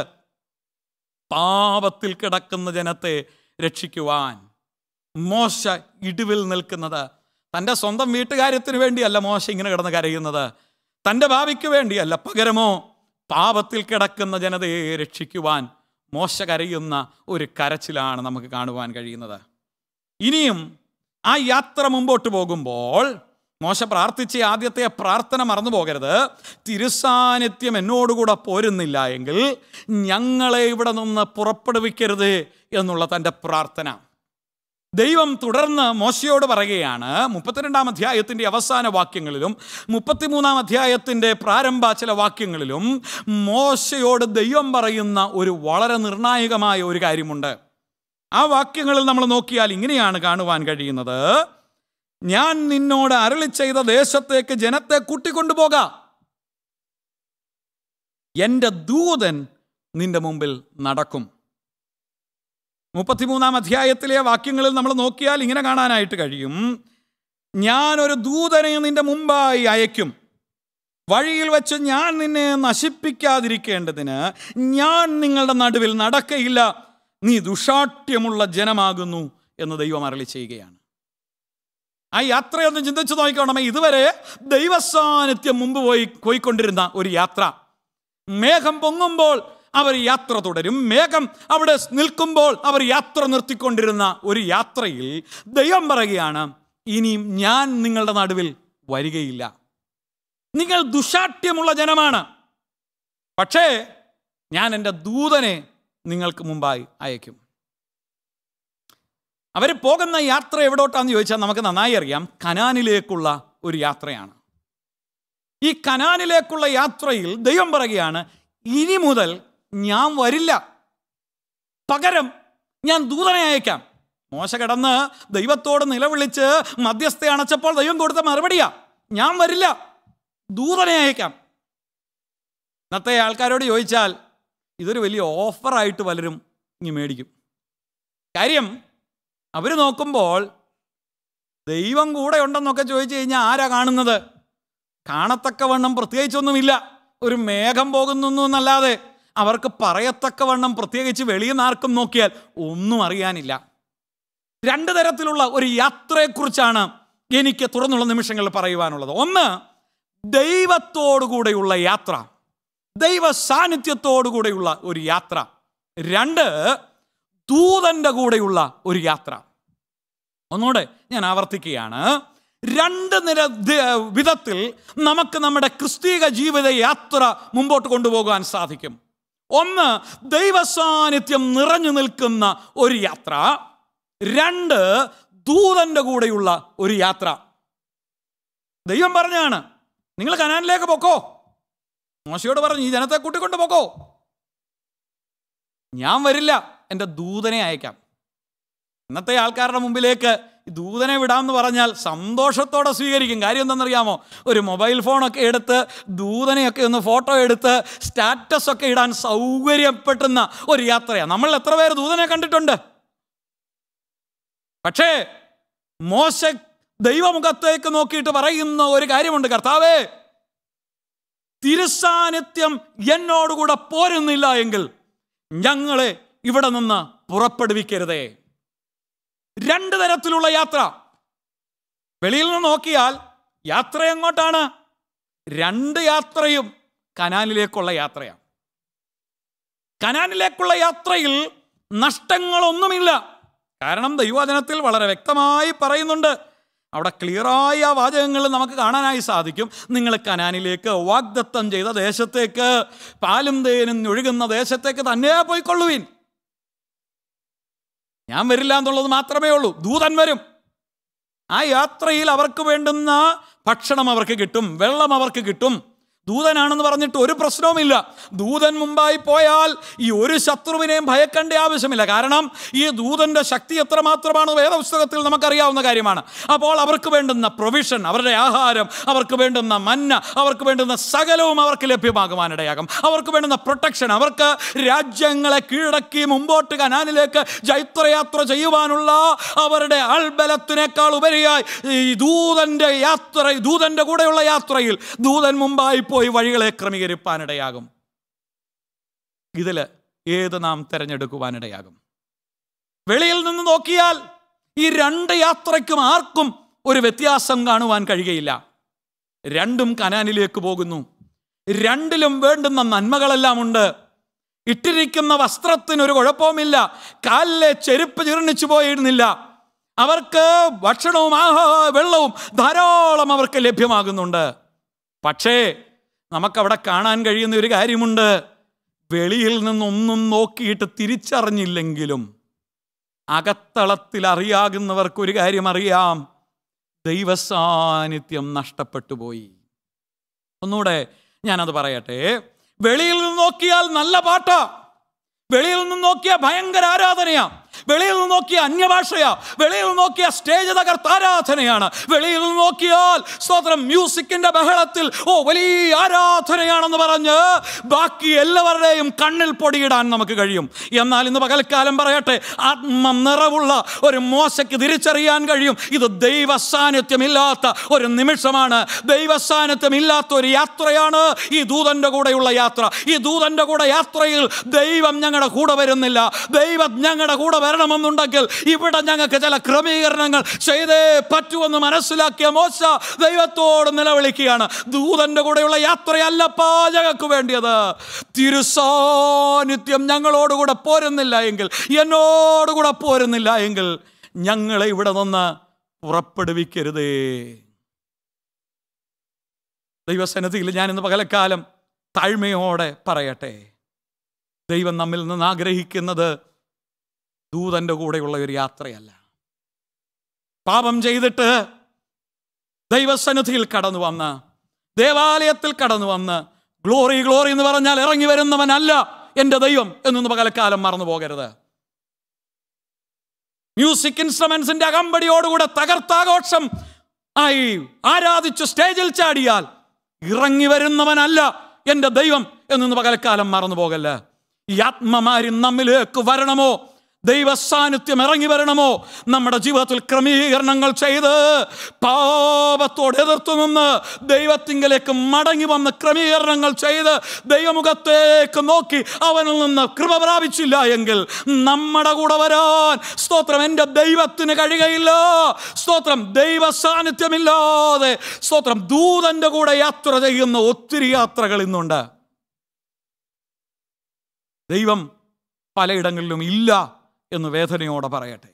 പാപത്തിൽ കിടക്കുന്ന ജനത്തെ രക്ഷിക്കുവാൻ മോശ ഇടിവിൽ നിൽക്കുന്നത്, തൻ്റെ സ്വന്തം വീട്ടുകാര്യത്തിന് വേണ്ടിയല്ല മോശ ഇങ്ങനെ കിടന്ന് കരയുന്നത്, തൻ്റെ ഭാവിക്ക് വേണ്ടിയല്ല, പകരമോ പാപത്തിൽ കിടക്കുന്ന ജനതയെ രക്ഷിക്കുവാൻ മോശ കരയുന്ന ഒരു കരച്ചിലാണ് നമുക്ക് കാണുവാൻ കഴിയുന്നത്. ഇനിയും ആ യാത്ര മുമ്പോട്ട് പോകുമ്പോൾ മോശ പ്രാർത്ഥിച്ച ആദ്യത്തെ പ്രാർത്ഥന മറന്നു പോകരുത്. തിരുസാന്നിധ്യം എന്നോടുകൂടെ പോരുന്നില്ല എങ്കിൽ ഞങ്ങളെ ഇവിടെ നിന്ന് പുറപ്പെടുവിക്കരുത് എന്നുള്ള തൻ്റെ പ്രാർത്ഥന. ദൈവം തുടർന്ന് മോശയോട് പറയുകയാണ്, മുപ്പത്തിരണ്ടാം അധ്യായത്തിൻ്റെ അവസാന വാക്യങ്ങളിലും മുപ്പത്തിമൂന്നാം അധ്യായത്തിൻ്റെ പ്രാരംഭ ചില വാക്യങ്ങളിലും മോശയോട് ദൈവം പറയുന്ന ഒരു വളരെ നിർണായകമായ ഒരു കാര്യമുണ്ട്. ആ വാക്യങ്ങളിൽ നമ്മൾ നോക്കിയാൽ ഇങ്ങനെയാണ് കാണുവാൻ കഴിയുന്നത്, ഞാൻ നിന്നോട് അരുളി ചെയ്ത ദേശത്തേക്ക് ജനത്തെ കൂട്ടിക്കൊണ്ടുപോക, എൻ്റെ ദൂതൻ നിന്റെ മുമ്പിൽ നടക്കും. മുപ്പത്തിമൂന്നാം അധ്യായത്തിലെ വാക്യങ്ങളിൽ നമ്മൾ നോക്കിയാൽ ഇങ്ങനെ കാണാനായിട്ട് കഴിയും, ഞാനൊരു ദൂതനെ നിന്റെ മുമ്പായി അയക്കും, വഴിയിൽ വെച്ച് ഞാൻ നിന്നെ നശിപ്പിക്കാതിരിക്കേണ്ടതിന് ഞാൻ നിങ്ങളുടെ നടുവിൽ നടക്കയില്ല, നീ ദുഷാഠ്യമുള്ള ജനമാകുന്നു എന്ന് ദൈവം അരുളി ചെയ്യുകയാണ്. ആ യാത്രയൊന്ന് ചിന്തിച്ചു നോക്കിക്കോണമേ. ഇതുവരെ ദൈവസാന്നിധ്യം മുമ്പ് പോയി പോയിക്കൊണ്ടിരുന്ന ഒരു യാത്ര, മേഘം പൊങ്ങുമ്പോൾ അവർ യാത്ര തുടരും, മേഘം അവിടെ നിൽക്കുമ്പോൾ അവർ യാത്ര നിർത്തിക്കൊണ്ടിരുന്ന ഒരു യാത്രയിൽ ദൈവം പറയുകയാണ്, ഇനിയും ഞാൻ നിങ്ങളുടെ നടുവിൽ വരികയില്ല, നിങ്ങൾ ദുഷാഠ്യമുള്ള ജനമാണ്, പക്ഷേ ഞാൻ എൻ്റെ ദൂതനെ നിങ്ങൾക്ക് മുമ്പായി അയക്കും. അവർ പോകുന്ന യാത്ര എവിടോട്ടാന്ന് ചോദിച്ചാൽ നമുക്ക് നന്നായി അറിയാം, കനാനിലേക്കുള്ള ഒരു യാത്രയാണ്. ഈ കനാനിലേക്കുള്ള യാത്രയിൽ ദൈവം പറയുകയാണ്, ഇനി മുതൽ ഞാൻ വരില്ല, പകരം ഞാൻ ദൂതനെ അയക്കാം. മോശ കിടന്ന് ദൈവത്തോട് നിലവിളിച്ച് മധ്യസ്ഥ അണച്ചപ്പോൾ ദൈവം കൊടുത്ത മറുപടിയാ, ഞാൻ വരില്ല, ദൂതനെ അയക്കാം. ഇന്നത്തെ ആൾക്കാരോട് ചോദിച്ചാൽ ഇതൊരു വലിയ ഓഫറായിട്ട് പലരും ഇനി മേടിക്കും. കാര്യം അവർ നോക്കുമ്പോൾ ദൈവം കൂടെ ഉണ്ടെന്നൊക്കെ ചോദിച്ചു കഴിഞ്ഞാൽ ആരാ കാണുന്നത്? കാണത്തക്കവണ്ണം പ്രത്യേകിച്ചൊന്നുമില്ല, ഒരു മേഘം പോകുന്നു എന്നല്ലാതെ അവർക്ക് പറയത്തക്കവണ്ണം പ്രത്യേകിച്ച് വെളിയിൽ നിന്ന് ആർക്കും നോക്കിയാൽ ഒന്നും അറിയാനില്ല. രണ്ട് തരത്തിലുള്ള ഒരു യാത്രയെക്കുറിച്ചാണ് എനിക്ക് തുടർന്നുള്ള നിമിഷങ്ങളിൽ പറയുവാനുള്ളത്. ഒന്ന്, ദൈവത്തോടുകൂടെയുള്ള യാത്ര, ദൈവ സാന്നിധ്യത്തോടുകൂടെയുള്ള ഒരു യാത്ര. രണ്ട്, ദൂതൻ്റെ കൂടെയുള്ള ഒരു യാത്ര. ഒന്നുകൂടെ ഞാൻ ആവർത്തിക്കുകയാണ്, രണ്ട് നിര വിധത്തിൽ നമുക്ക് നമ്മുടെ ക്രിസ്തീയ ജീവിത യാത്ര മുമ്പോട്ട് കൊണ്ടുപോകാൻ സാധിക്കും. ഒന്ന്, ദൈവ സാന്നിധ്യം നിറഞ്ഞു നിൽക്കുന്ന ഒരു യാത്ര. രണ്ട്, ദൂതൻ്റെ കൂടെയുള്ള ഒരു യാത്ര. ദൈവം പറഞ്ഞാണ്, നിങ്ങൾ കനാനിലേക്ക് പോക്കോ. മോശയോട് പറഞ്ഞു, ഈ ജനത്തെ കൂട്ടിക്കൊണ്ട് പോക്കോ, ഞാൻ വരില്ല, എൻ്റെ ദൂതനെ അയക്കാം. ഇന്നത്തെ ആൾക്കാരുടെ മുമ്പിലേക്ക് ദൂതനെ വിടാമെന്ന് പറഞ്ഞാൽ സന്തോഷത്തോടെ സ്വീകരിക്കും. കാര്യം എന്താണെന്നറിയാമോ? ഒരു മൊബൈൽ ഫോണൊക്കെ എടുത്ത് ദൂതനെയൊക്കെ ഒന്ന് ഫോട്ടോ എടുത്ത് സ്റ്റാറ്റസ് ഒക്കെ ഇടാൻ സൗകര്യപ്പെട്ടുന്ന ഒരു യാത്രയാണ്. നമ്മൾ എത്ര പേര് ദൂതനെ കണ്ടിട്ടുണ്ട്? പക്ഷേ മോശ ദൈവമുഖത്തേക്ക് നോക്കിയിട്ട് പറയുന്ന ഒരു കാര്യമുണ്ട്, കർത്താവേ, തിരുസാന്നിധ്യം എന്നോടുകൂടെ പോരുന്നില്ല എങ്കിൽ ഞങ്ങളെ ഇവിടെ നിന്ന് പുറപ്പെടുവിക്കരുതേ. രണ്ട് തരത്തിലുള്ള യാത്ര. വെളിയിൽ നിന്ന് നോക്കിയാൽ യാത്ര എങ്ങോട്ടാണ്? രണ്ട് യാത്രയും കനാനിലേക്കുള്ള യാത്രയാണ്. കനാനിലേക്കുള്ള യാത്രയിൽ നഷ്ടങ്ങളൊന്നുമില്ല. കാരണം ദൈവവചനത്തിൽ വളരെ വ്യക്തമായി പറയുന്നുണ്ട്. അവിടെ ക്ലിയറായ വാചകങ്ങൾ നമുക്ക് കാണാനായി സാധിക്കും. നിങ്ങൾ കനാനിലേക്ക്, വാഗ്ദത്തം ചെയ്ത ദേശത്തേക്ക്, പാലും തേനും ഒഴുകുന്ന ദേശത്തേക്ക് തന്നെ പോയിക്കൊള്ളുവിൻ. ഞാൻ വരില്ല എന്നുള്ളത് മാത്രമേ ഉള്ളൂ. ദൂതൻ വരും. ആ യാത്രയിൽ അവർക്ക് വേണ്ടുന്ന ഭക്ഷണം അവർക്ക് കിട്ടും, വെള്ളം അവർക്ക് കിട്ടും. ദൂതനാണെന്ന് പറഞ്ഞിട്ട് ഒരു പ്രശ്നവുമില്ല. ദൂതൻ മുമ്പായി പോയാൽ ഈ ഒരു ശത്രുവിനെയും ഭയക്കേണ്ട ആവശ്യമില്ല. കാരണം ഈ ദൂതൻ്റെ ശക്തി എത്രമാത്രമാണ് വേദപുസ്തകത്തിൽ നമുക്കറിയാവുന്ന കാര്യമാണ്. അപ്പോൾ അവർക്ക് വേണ്ടുന്ന പ്രൊവിഷൻ, അവരുടെ ആഹാരം, അവർക്ക് വേണ്ടുന്ന മന്ന, അവർക്ക് വേണ്ടുന്ന സകലവും അവർക്ക് ലഭ്യമാകുവാനിടയാകും. അവർക്ക് വേണ്ടുന്ന പ്രൊട്ടക്ഷൻ, അവർക്ക് രാജ്യങ്ങളെ കീഴടക്കി മുമ്പോട്ട് കനാനിലേക്ക് ജൈത്രയാത്ര ചെയ്യുവാനുള്ള അവരുടെ ആൾബലത്തിനേക്കാൾ ഉപരിയായി ഈ ദൂതൻ്റെ യാത്ര, ദൂതൻ്റെ കൂടെയുള്ള യാത്രയിൽ ദൂതൻ മുമ്പായി പോയി വഴികളെ ക്രമീകരിപ്പാനിടയാകും. ഇതിൽ ഏത് നാം തിരഞ്ഞെടുക്കുവാനിടയാകും? വെളിയിൽ നിന്ന് നോക്കിയാൽ ഈ രണ്ട് യാത്രയ്ക്കും ആർക്കും ഒരു വ്യത്യാസം കാണുവാൻ കഴിയുകയില്ല. രണ്ടും കനാനിലേക്ക് പോകുന്നു. രണ്ടിലും വേണ്ടുന്ന നന്മകളെല്ലാം ഉണ്ട്. ഇട്ടിരിക്കുന്ന വസ്ത്രത്തിനൊരു കുഴപ്പവുമില്ല. കാലിലെ ചെരുപ്പ് ജീർണിച്ചു പോയിരുന്നില്ല. അവർക്ക് ഭക്ഷണവും ആഹാ വെള്ളവും ധാരാളം അവർക്ക് ലഭ്യമാകുന്നുണ്ട്. പക്ഷേ നമുക്കവിടെ കാണാൻ കഴിയുന്ന ഒരു കാര്യമുണ്ട്. വെളിയിൽ നിന്നൊന്നും നോക്കിയിട്ട് തിരിച്ചറിഞ്ഞില്ലെങ്കിലും അകത്തളത്തിൽ അറിയാകുന്നവർക്കൊരു കാര്യം അറിയാം: ദൈവസാന്നിധ്യം നഷ്ടപ്പെട്ടു പോയി. ഒന്നുകൂടെ ഞാനത് പറയട്ടെ. വെളിയിൽ നിന്ന് നോക്കിയാൽ നല്ല പാട്ടാ, വെളിയിൽ നിന്ന് നോക്കിയാൽ ഭയങ്കര ആരാധനയാ, വെളിയിൽ നിന്ന് നോക്കിയ അന്യഭാഷയാ, വെളിയിൽ നിന്ന് നോക്കിയ സ്റ്റേജ് തകർത്ത ആരാധനയാണ്, വെളിയിൽ നിന്ന് നോക്കിയാൽ സ്തോത്രം മ്യൂസിക്കിന്റെ ബഹളത്തിൽ ഓ വലിയ ആരാധനയാണെന്ന് പറഞ്ഞ് ബാക്കി എല്ലാവരുടെയും കണ്ണിൽ പൊടിയിടാൻ നമുക്ക് കഴിയും. എന്നാൽ ഇന്ന് പകൽക്കാലം പറയട്ടെ, ആത്മ നിറവുള്ള ഒരു മോശയ്ക്ക് തിരിച്ചറിയാൻ കഴിയും ഇത് ദൈവ സാന്നിധ്യമില്ലാത്ത ഒരു നിമിഷമാണ്, ദൈവ സാന്നിധ്യമില്ലാത്ത ഒരു യാത്രയാണ് ഈ ദൂതന്റെ കൂടെയുള്ള യാത്ര. ഈ ദൂതന്റെ കൂടെ യാത്രയിൽ ദൈവം ഞങ്ങളുടെ കൂടെ വരുന്നില്ല. ദൈവം ഞങ്ങളുടെ കൂടെ വരണമെന്നുണ്ടെങ്കിൽ ഇവിടെ ഞങ്ങൾക്ക് ചില ക്രമീകരണങ്ങൾ ചെയ്തേ പറ്റുമെന്ന് മനസ്സിലാക്കിയ മോശ ദൈവത്തോട് നിലവിളിക്കുകയാണ്. ദൂതന്റെ കൂടെയുള്ള യാത്രയല്ലപ്പാ ഞങ്ങൾക്ക് വേണ്ടിയത്. തിരുസാന്നിധ്യം ഞങ്ങളോടുകൂടെ പോരുന്നില്ല എങ്കിൽ, എന്നോടുകൂടെ പോരുന്നില്ല എങ്കിൽ ഞങ്ങളെ ഇവിടെ നിന്ന് പുറപ്പെടുവിക്കരുതേ. ദൈവസന്നിധിയിൽ ഞാൻ ഇന്ന് പകലക്കാലം താഴ്മയോടെ പറയട്ടെ, ദൈവം നമ്മിൽ നിന്ന് ആഗ്രഹിക്കുന്നത് ദൂതന്റെ കൂടെയുള്ള ഒരു യാത്രയല്ല. പാപം ചെയ്തിട്ട് ദൈവസന്നിധിയിൽ കടന്നു വന്ന്, ദേവാലയത്തിൽ കടന്നു വന്ന് ഗ്ലോറി ഗ്ലോറി എന്ന് പറഞ്ഞാൽ ഇറങ്ങി വരുന്നവനല്ല എൻ്റെ ദൈവം എന്നൊന്ന് പകലക്കാലം മറന്നു പോകരുത്. മ്യൂസിക് ഇൻസ്ട്രുമെന്റ്സിന്റെ അകമ്പടിയോടുകൂടെ തകർത്താഘോഷം ആയി ആരാധിച്ചു സ്റ്റേജിൽ ചാടിയാൽ ഇറങ്ങി വരുന്നവനല്ല എൻ്റെ ദൈവം എന്നൊന്ന് പകൽക്കാലം മറന്നു പോകല്ല. ഈ ആത്മമാരി നമ്മിലേക്ക് വരണമോ, ദൈവ സാന്നിധ്യം ഇറങ്ങി വരണമോ, നമ്മുടെ ജീവിതത്തിൽ ക്രമീകരണങ്ങൾ ചെയ്ത് പാപത്തോട് എതിർത്തു നിന്ന് ദൈവത്തിങ്കലേക്ക് മടങ്ങി വന്ന് ക്രമീകരണങ്ങൾ ചെയ്ത് ദൈവമുഖത്തേക്ക് നോക്കി അവനിൽ നിന്ന് കൃപ പ്രാപിച്ചില്ല എങ്കിൽ നമ്മുടെ കൂടെ വരാൻ സ്തോത്രം എൻ്റെ ദൈവത്തിന് കഴിയുകയില്ല. സ്തോത്രം ദൈവ സാന്നിധ്യമില്ലാതെ സ്തോത്രം ദൂതന്റെ കൂടെ യാത്ര ചെയ്യുന്ന ഒത്തിരി യാത്രകൾ ഇന്നുണ്ട്. ദൈവം പലയിടങ്ങളിലും ഇല്ല എന്ന് വേദനയോടെ പറയട്ടെ.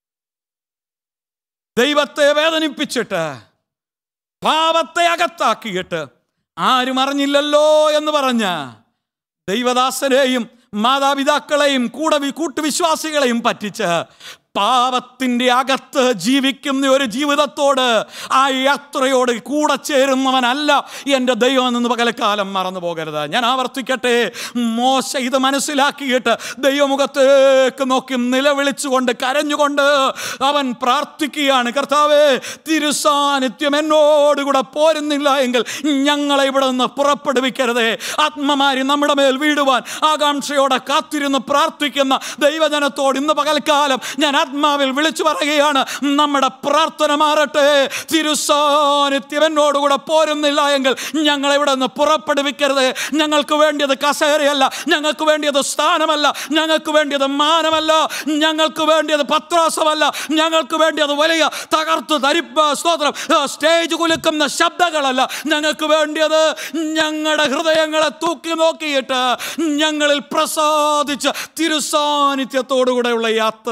ദൈവത്തെ വേദനിപ്പിച്ചിട്ട് പാപത്തെ അകത്താക്കിയിട്ട് ആരും അറിഞ്ഞില്ലല്ലോ എന്ന് പറഞ്ഞ് ദൈവദാസരെയും മാതാപിതാക്കളെയും കൂടെ കൂട്ടുവിശ്വാസികളെയും പറ്റിച്ച് പാപത്തിൻ്റെ അകത്ത് ജീവിക്കുന്ന ഒരു ജീവിതത്തോട്, ആ യാത്രയോട് കൂടെ ചേരുന്നവനല്ല എൻ്റെ ദൈവം എന്ന് പകലക്കാലം മറന്നു പോകരുത്. ഞാൻ ആവർത്തിക്കട്ടെ, മോശ ഇത് മനസ്സിലാക്കിയിട്ട് ദൈവമുഖത്തേക്ക് നോക്കി നിലവിളിച്ചുകൊണ്ട് കരഞ്ഞുകൊണ്ട് അവൻ പ്രാർത്ഥിക്കുകയാണ്, കർത്താവേ, തിരുസാന്നിധ്യം എന്നോടുകൂടെ പോരുന്നില്ല എങ്കിൽ ഞങ്ങളെ ഇവിടെ നിന്ന് പുറപ്പെടുവിക്കരുതേ. ആത്മമാരി നമ്മുടെ മേൽ വീടുവാൻ ആകാംക്ഷയോടെ കാത്തിരുന്ന് പ്രാർത്ഥിക്കുന്ന ദൈവജനത്തോട് ഇന്ന് പകൽക്കാലം ഞാൻ ആത്മാവിൽ വിളിച്ചു പറയുകയാണ്, നമ്മുടെ പ്രാർത്ഥന മാറട്ടെ. തിരുസാന്നിധ്യം എന്നോടുകൂടെ പോരുന്നില്ല എങ്കിൽ ഞങ്ങളെ ഇവിടെ നിന്ന് പുറപ്പെടുവിക്കരുത്. ഞങ്ങൾക്ക് വേണ്ടിയത് കസേരയല്ല, ഞങ്ങൾക്ക് വേണ്ടിയത് സ്ഥാനമല്ല, ഞങ്ങൾക്ക് വേണ്ടിയത് മാനമല്ല, ഞങ്ങൾക്ക് വേണ്ടിയത് പത്രാസമല്ല, ഞങ്ങൾക്ക് വേണ്ടിയത് വലിയ തകർത്ത് തരിപ്പ സ്തോത്രം സ്റ്റേജ് കുലുക്കുന്ന ശബ്ദങ്ങളല്ല. ഞങ്ങൾക്ക് വേണ്ടിയത് ഞങ്ങളുടെ ഹൃദയങ്ങളെ തൂക്കി നോക്കിയിട്ട് ഞങ്ങളിൽ പ്രസാദിച്ച് തിരുസാന്നിധ്യത്തോടുകൂടെയുള്ള യാത്ര,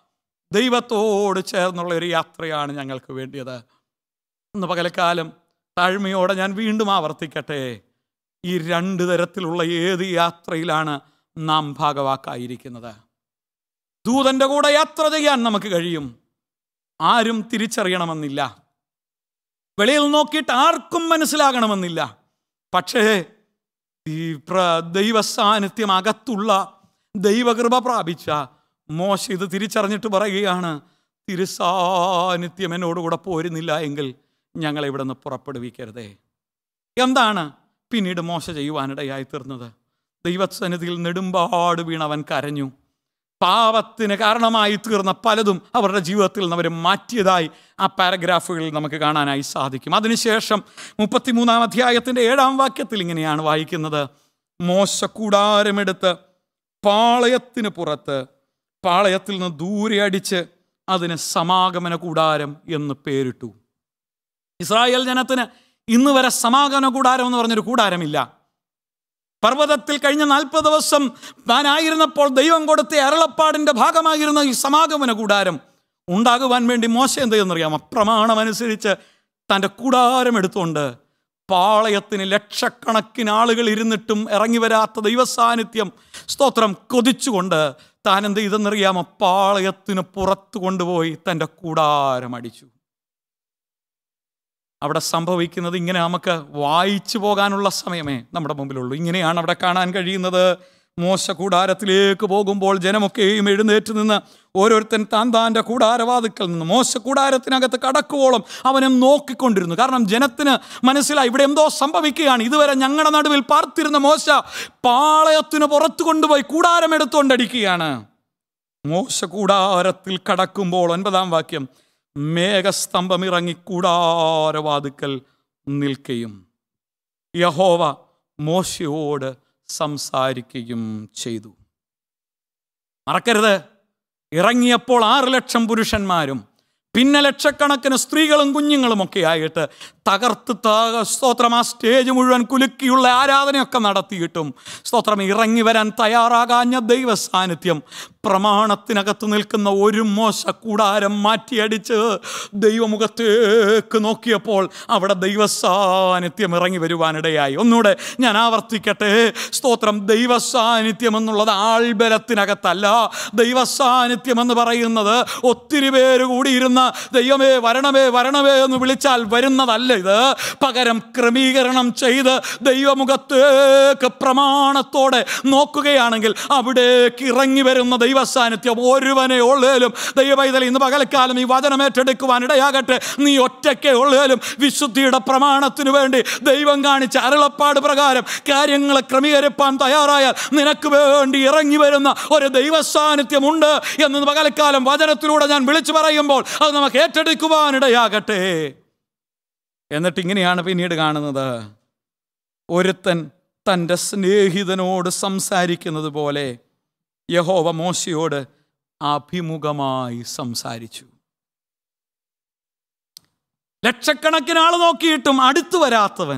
ദൈവത്തോട് ചേർന്നുള്ള ഒരു യാത്രയാണ് ഞങ്ങൾക്ക് വേണ്ടിയത്. ഇന്ന് പകലക്കാലം താഴ്മയോടെ ഞാൻ വീണ്ടും ആവർത്തിക്കട്ടെ, ഈ രണ്ട് തരത്തിലുള്ള ഏത് യാത്രയിലാണ് നാം ഭാഗവാക്കായിരിക്കുന്നത്? ദൂതൻ്റെ കൂടെ യാത്ര ചെയ്യാൻ നമുക്ക് കഴിയും, ആരും തിരിച്ചറിയണമെന്നില്ല, വെളിയിൽ നോക്കിയിട്ട് ആർക്കും മനസ്സിലാകണമെന്നില്ല. പക്ഷേ ഈ ദൈവ സാന്നിധ്യം അകത്തുള്ള ദൈവകൃപ പ്രാപിച്ച മോശ ഇത് തിരിച്ചറിഞ്ഞിട്ട് പറയുകയാണ്, തിരുസാന്നിധ്യം എന്നോടുകൂടെ പോരുന്നില്ല എങ്കിൽ ഞങ്ങളെ ഇവിടെ നിന്ന് പുറപ്പെടുവിക്കരുതേ. എന്താണ് പിന്നീട് മോശ ചെയ്യുവാനിടയായി തീർന്നത്? ദൈവസന്നിധിയിൽ നെടുമ്പാട് വീണവൻ കരഞ്ഞു. പാപത്തിന് കാരണമായി തീർന്ന പലതും അവരുടെ ജീവിതത്തിൽ നിന്ന് അവർ മാറ്റിയതായി ആ പാരഗ്രാഫുകളിൽ നമുക്ക് കാണാനായി സാധിക്കും. അതിനുശേഷം മുപ്പത്തിമൂന്നാം അധ്യായത്തിൻ്റെ ഏഴാം വാക്യത്തിൽ ഇങ്ങനെയാണ് വായിക്കുന്നത്, മോശ കൂടാരമെടുത്ത് പാളയത്തിന് പുറത്ത് പാളയത്തിൽ നിന്ന് ദൂരെ അടിച്ച് അതിന് സമാഗമന കൂടാരം എന്ന് പേരിട്ടു. ഇസ്രായേൽ ജനത്തിന് ഇന്ന് വരെ സമാഗമന കൂടാരം എന്ന് പറഞ്ഞൊരു കൂടാരമില്ല. പർവ്വതത്തിൽ കഴിഞ്ഞ നാൽപ്പത് ദിവസം താനായിരുന്നപ്പോൾ ദൈവം കൊടുത്ത അരുളപ്പാടിൻ്റെ ഭാഗമായിരുന്ന ഈ സമാഗമന കൂടാരം ഉണ്ടാകുവാൻ വേണ്ടി മോശ എന്ത് ചെയ്യുന്നറിയാമോ? പ്രമാണമനുസരിച്ച് തൻ്റെ കൂടാരം എടുത്തുകൊണ്ട് പാളയത്തിന് ലക്ഷക്കണക്കിന് ആളുകൾ ഇരുന്നിട്ടും ഇറങ്ങി വരാത്ത ദൈവസാന്നിധ്യം സ്തോത്രം കൊതിച്ചുകൊണ്ട് താൻ എന്ത് ചെയ്തെന്നറിയാമോ? പാളയത്തിന് പുറത്ത് കൊണ്ടുപോയി തൻ്റെ കൂടാരം അടിച്ചു. അവിടെ സംഭവിക്കുന്നത് ഇങ്ങനെ നമുക്ക് വായിച്ചു പോകാനുള്ള സമയമേ നമ്മുടെ മുമ്പിലുള്ളൂ. ഇങ്ങനെയാണ് അവിടെ കാണാൻ കഴിയുന്നത്. മോശ കൂടാരത്തിലേക്ക് പോകുമ്പോൾ ജനമൊക്കെയും എഴുന്നേറ്റ് നിന്ന് ഓരോരുത്തൻ താൻ താൻ്റെ കൂടാരവാതിക്കൽ നിന്ന് മോശ കൂടാരത്തിനകത്ത് കടക്കുവോളം അവനെ നോക്കിക്കൊണ്ടിരുന്നു. കാരണം ജനത്തിന് മനസ്സിലായി ഇവിടെ എന്തോ സംഭവിക്കുകയാണ്. ഇതുവരെ ഞങ്ങളുടെ നടുവിൽ പാർത്തിരുന്ന മോശ പാളയത്തിന് പുറത്ത് കൊണ്ടുപോയി കൂടാരം എടുത്തുകൊണ്ടടിക്കുകയാണ്. മോശ കൂടാരത്തിൽ കടക്കുമ്പോൾ ഒൻപതാം വാക്യം, മേഘസ്തംഭം ഇറങ്ങി കൂടാരവാതിക്കൽ നിൽക്കുകയും യഹോവ മോശയോട് സംസാരിക്കുകയും ചെയ്തു. മറക്കരുത്, ഇറങ്ങിയപ്പോൾ ആറ് ലക്ഷം പുരുഷന്മാരും പിന്നെ ലക്ഷക്കണക്കിന് സ്ത്രീകളും കുഞ്ഞുങ്ങളും ഒക്കെ ആയിട്ട് തകർത്ത് സ്തോത്രം ആ സ്റ്റേജ് മുഴുവൻ കുലുക്കിയുള്ള ആരാധനയൊക്കെ നടത്തിയിട്ടും സ്തോത്രം ഇറങ്ങി വരാൻ തയ്യാറാകാഞ്ഞ ദൈവ സാന്നിധ്യം പ്രമാണത്തിനകത്ത് നിൽക്കുന്ന ഒരു മോശ കൂടാരം മാറ്റിയടിച്ച് ദൈവമുഖത്തേക്ക് നോക്കിയപ്പോൾ അവിടെ ദൈവ സാന്നിധ്യം ഇറങ്ങി വരുവാനിടയായി. ഒന്നുകൂടെ ഞാൻ ആവർത്തിക്കട്ടെ, സ്തോത്രം ദൈവ സാന്നിധ്യം എന്നുള്ളത് ആൾബലത്തിനകത്തല്ല. ദൈവ സാന്നിധ്യം എന്ന് പറയുന്നത് ഒത്തിരി പേര് കൂടി ഇരുന്ന ദൈവമേ വരണമേ വരണമേ എന്ന് വിളിച്ചാൽ വരുന്നതല്ല ഇത്. പകരം ക്രമീകരണം ചെയ്ത് ദൈവമുഖത്തേക്ക് പ്രമാണത്തോടെ നോക്കുകയാണെങ്കിൽ അവിടേക്ക് ഇറങ്ങി വരുന്ന ദൈവ സാന്നിധ്യം ഒരുവനെ ഉള്ളേലും ദൈവപൈതൽ ഇന്ന് പകൽക്കാലം ഈ വചനം ഏറ്റെടുക്കുവാൻ ഇടയാകട്ടെ. നീ ഒറ്റയ്ക്കേ ഉള്ളേലും വിശുദ്ധിയുടെ പ്രമാണത്തിനു വേണ്ടി ദൈവം കാണിച്ച അരുളപ്പാട് പ്രകാരം കാര്യങ്ങളെ ക്രമീകരിപ്പാൻ തയ്യാറായാൽ നിനക്ക് വേണ്ടി ഇറങ്ങി വരുന്ന ഒരു ദൈവ സാന്നിധ്യമുണ്ട് എന്ന് പകൽക്കാലം വചനത്തിലൂടെ ഞാൻ വിളിച്ചു പറയുമ്പോൾ അത് നമുക്ക് ഏറ്റെടുക്കുവാനിടയാകട്ടെ. എന്നിട്ട് ഇങ്ങനെയാണ് പിന്നീട് കാണുന്നത്, ഒരുത്തൻ തൻ്റെ സ്നേഹിതനോട് സംസാരിക്കുന്നത് പോലെ യഹോവ മോശയോട് അഭിമുഖമായി സംസാരിച്ചു. ലക്ഷക്കണക്കിന് ആൾ നോക്കിയിട്ടും അടുത്തു വരാത്തവൻ,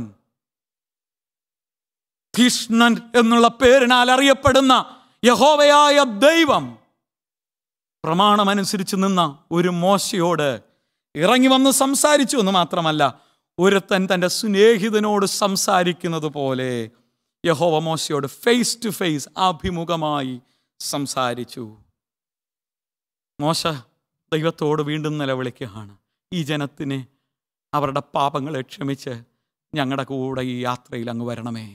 കൃഷ്ണൻ എന്നുള്ള പേരിനാൽ അറിയപ്പെടുന്ന യഹോവയായ ദൈവം പ്രമാണമനുസരിച്ച് നിന്ന ഒരു മോശയോട് ഇറങ്ങി വന്ന് സംസാരിച്ചു എന്ന് മാത്രമല്ല, ഒരുത്തൻ തൻ്റെ സ്നേഹിതനോട് സംസാരിക്കുന്നത് പോലെ യഹോവ മോശയോട് ഫേസ് ടു ഫേസ് അഭിമുഖമായി സംസാരിച്ചു. മോശ ദൈവത്തോട് വീണ്ടും നിലവിളിക്കുകയാണ്, ഈ ജനത്തിന് അവരുടെ പാപങ്ങളെ ക്ഷമിച്ച് ഞങ്ങളുടെ കൂടെ ഈ യാത്രയിൽ അങ്ങ് വരണമേ.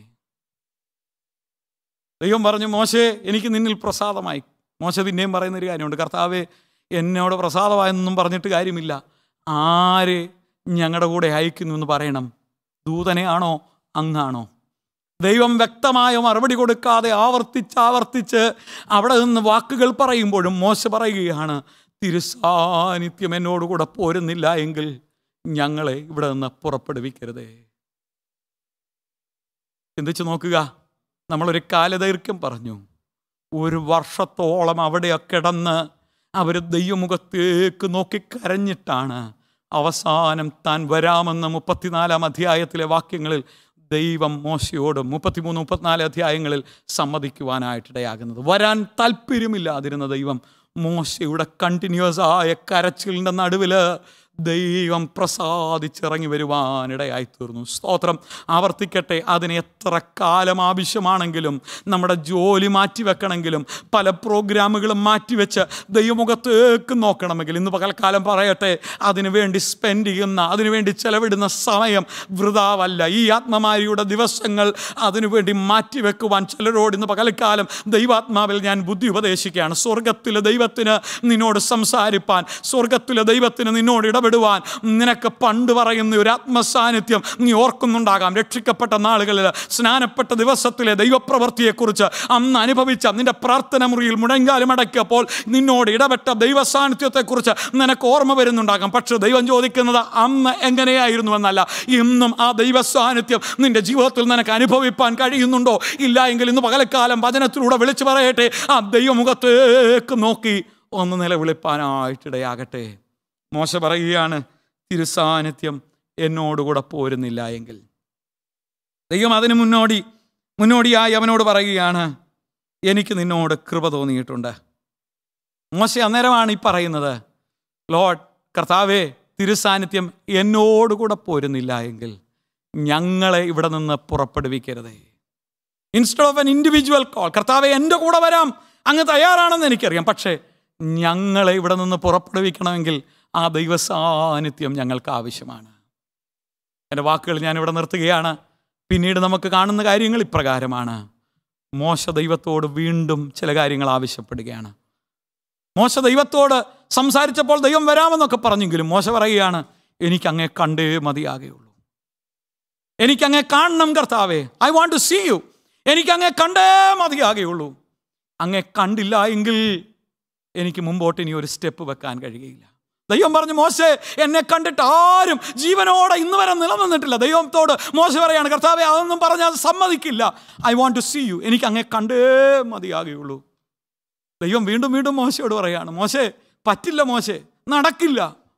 ദൈവം പറഞ്ഞു, മോശേ എനിക്ക് നിന്നിൽ പ്രസാദമായി. മോശ പിന്നെയും പറയുന്നൊരു കാര്യമുണ്ട്, കർത്താവേ എന്നോട് പ്രസാദമായെന്നൊന്നും പറഞ്ഞിട്ട് കാര്യമില്ല, ആര് ഞങ്ങളുടെ കൂടെ അയക്കുന്നു എന്ന് പറയണം. ദൂതനെ ആണോ അങ്ങാണോ? ദൈവം വ്യക്തമായ മറുപടി കൊടുക്കാതെ ആവർത്തിച്ച് ആവർത്തിച്ച് അവിടെ നിന്ന് വാക്കുകൾ പറയുമ്പോഴും മോശ പറയുകയാണ്, തിരുസാന്നിധ്യം എന്നോടുകൂടെ പോരുന്നില്ല എങ്കിൽ ഞങ്ങളെ ഇവിടെ നിന്ന് പുറപ്പെടുവിക്കരുതേ. ചിന്തിച്ചു നോക്കുക, നമ്മളൊരു കാലദൈർഘ്യം പറഞ്ഞു, ഒരു വർഷത്തോളം അവിടെ കിടന്ന് അവർ ദൈവമുഖത്തേക്ക് നോക്കി കരഞ്ഞിട്ടാണ് അവസാനം താൻ വരാമെന്ന് മുപ്പത്തിനാലാം അധ്യായത്തിലെ വാക്യങ്ങളിൽ ദൈവം മോശയോടും മുപ്പത്തിമൂന്ന് മുപ്പത്തിനാല് അധ്യായങ്ങളിൽ സമ്മതിക്കുവാനായിട്ടിടയാകുന്നത്. വരാൻ താല്പര്യമില്ലാതിരുന്ന ദൈവം മോശയുടെ കണ്ടിന്യൂസ് ആയ കരച്ചിലിൻ്റെ നടുവിൽ ദൈവം പ്രസാദിച്ചിറങ്ങി വരുവാനിടയായി തീർന്നു. സ്തോത്രം. ആവർത്തിക്കട്ടെ, അതിന് എത്ര കാലം ആവശ്യമാണെങ്കിലും, നമ്മുടെ ജോലി മാറ്റിവെക്കണമെങ്കിലും, പല പ്രോഗ്രാമുകളും മാറ്റിവെച്ച് ദൈവമുഖത്തേക്ക് നോക്കണമെങ്കിൽ, ഇന്ന് പകൽക്കാലം പറയട്ടെ, അതിനു വേണ്ടി സ്പെൻഡ് ചെയ്യുന്ന, അതിനുവേണ്ടി ചെലവിടുന്ന സമയം വൃഥാവല്ല. ഈ ആത്മമാരിയുടെ ദിവസങ്ങൾ അതിനുവേണ്ടി മാറ്റിവെക്കുവാൻ ചിലരോട് ഇന്ന് പകൽക്കാലം ദൈവാത്മാവിൽ ഞാൻ ബുദ്ധി ഉപദേശിക്കുകയാണ്. സ്വർഗത്തിലെ ദൈവത്തിന് നിന്നോട് സംസാരിപ്പാൻ, സ്വർഗത്തിലെ ദൈവത്തിന് നിന്നോട് ഇടപെടുവാൻ നിനക്ക് പണ്ട് പറയുന്ന ഒരു ആത്മസാന്നിധ്യം നീ ഓർക്കുന്നുണ്ടാകാം. രക്ഷിക്കപ്പെട്ട നാളുകളിൽ സ്നാനപ്പെട്ട ദിവസത്തിലെ ദൈവപ്രവൃത്തിയെക്കുറിച്ച് അന്ന് അനുഭവിച്ച, നിന്റെ പ്രാർത്ഥന മുറിയിൽ മുഴങ്കാലും അടക്കിയപ്പോൾ നിന്നോട് ഇടപെട്ട ദൈവസാന്നിധ്യത്തെക്കുറിച്ച് നിനക്ക് ഓർമ്മ വരുന്നുണ്ടാകാം. പക്ഷെ ദൈവം ചോദിക്കുന്നത് അന്ന് എങ്ങനെയായിരുന്നു എന്നല്ല, ഇന്നും ആ ദൈവസാന്നിധ്യം നിന്റെ ജീവിതത്തിൽ നിനക്ക് അനുഭവിപ്പാൻ കഴിയുന്നുണ്ടോ? ഇല്ല എങ്കിൽ ഇന്ന് പകൽക്കാലം വചനത്തിലൂടെ വിളിച്ചു പറയട്ടെ, ആ ദൈവമുഖത്തേക്ക് നോക്കി ഒന്ന് നിലവിളിപ്പാനായിട്ടിടയാകട്ടെ. മോശ പറയുകയാണ്, തിരുസാന്നിധ്യം എന്നോടുകൂടെ പോരുന്നില്ല എങ്കിൽ. ദൈവം അതിന് മുന്നോടി മുന്നോടിയായി അവനോട് പറയുകയാണ്, എനിക്ക് നിന്നോട് കൃപ തോന്നിയിട്ടുണ്ട്. മോശ അന്നേരമാണ് ഈ പറയുന്നത്, ലോർഡ് കർത്താവേ, തിരുസാന്നിധ്യം എന്നോടുകൂടെ പോരുന്നില്ല എങ്കിൽ ഞങ്ങളെ ഇവിടെ നിന്ന് പുറപ്പെടുവിക്കരുതേ. Instead of an individual call, കർത്താവെ എൻ്റെ കൂടെ വരാം, അങ്ങ് തയ്യാറാണെന്ന് എനിക്കറിയാം, പക്ഷേ ഞങ്ങളെ ഇവിടെ നിന്ന് പുറപ്പെടുവിക്കണമെങ്കിൽ ആ ദൈവസാന്നിധ്യം ഞങ്ങൾക്ക് ആവശ്യമാണ്. എൻ്റെ വാക്കുകൾ ഞാനിവിടെ നിർത്തുകയാണ്. പിന്നീട് നമുക്ക് കാണുന്ന കാര്യങ്ങൾ ഇപ്രകാരമാണ്. മോശ ദൈവത്തോട് വീണ്ടും ചില കാര്യങ്ങൾ ആവശ്യപ്പെടുകയാണ്. മോശ ദൈവത്തോട് സംസാരിച്ചപ്പോൾ ദൈവം വരാമെന്നൊക്കെ പറഞ്ഞെങ്കിലും മോശ പറയുകയാണ്, എനിക്കങ്ങേ കണ്ടേ മതിയാകുകയുള്ളൂ, എനിക്കങ്ങേ കാണണം കർത്താവേ, I want to see you, എനിക്കങ്ങേ കണ്ടേ മതിയാകുകയുള്ളൂ. അങ്ങേ കണ്ടില്ല എങ്കിൽ എനിക്ക് മുമ്പോട്ട് ഇനി ഒരു സ്റ്റെപ്പ് വെക്കാൻ കഴിയുകയില്ല. ദൈവം പറഞ്ഞു, മോശേ എന്നെ കണ്ടിട്ട് ആരും ജീവനോടെ ഇന്ന് വരെ നിലനിന്നിട്ടില്ല. ദൈവത്തോട് മോശ പറയാണ്, കർത്താവേ അതൊന്നും പറഞ്ഞാൽ സമ്മതിക്കില്ല, I want to see you, എനിക്ക് അങ്ങേ കണ്ടേ മതിയാകുകയുള്ളൂ. ദൈവം വീണ്ടും വീണ്ടും മോശയോട് പറയാണ്, മോശേ പറ്റില്ല, മോശേ നടക്കില്ല,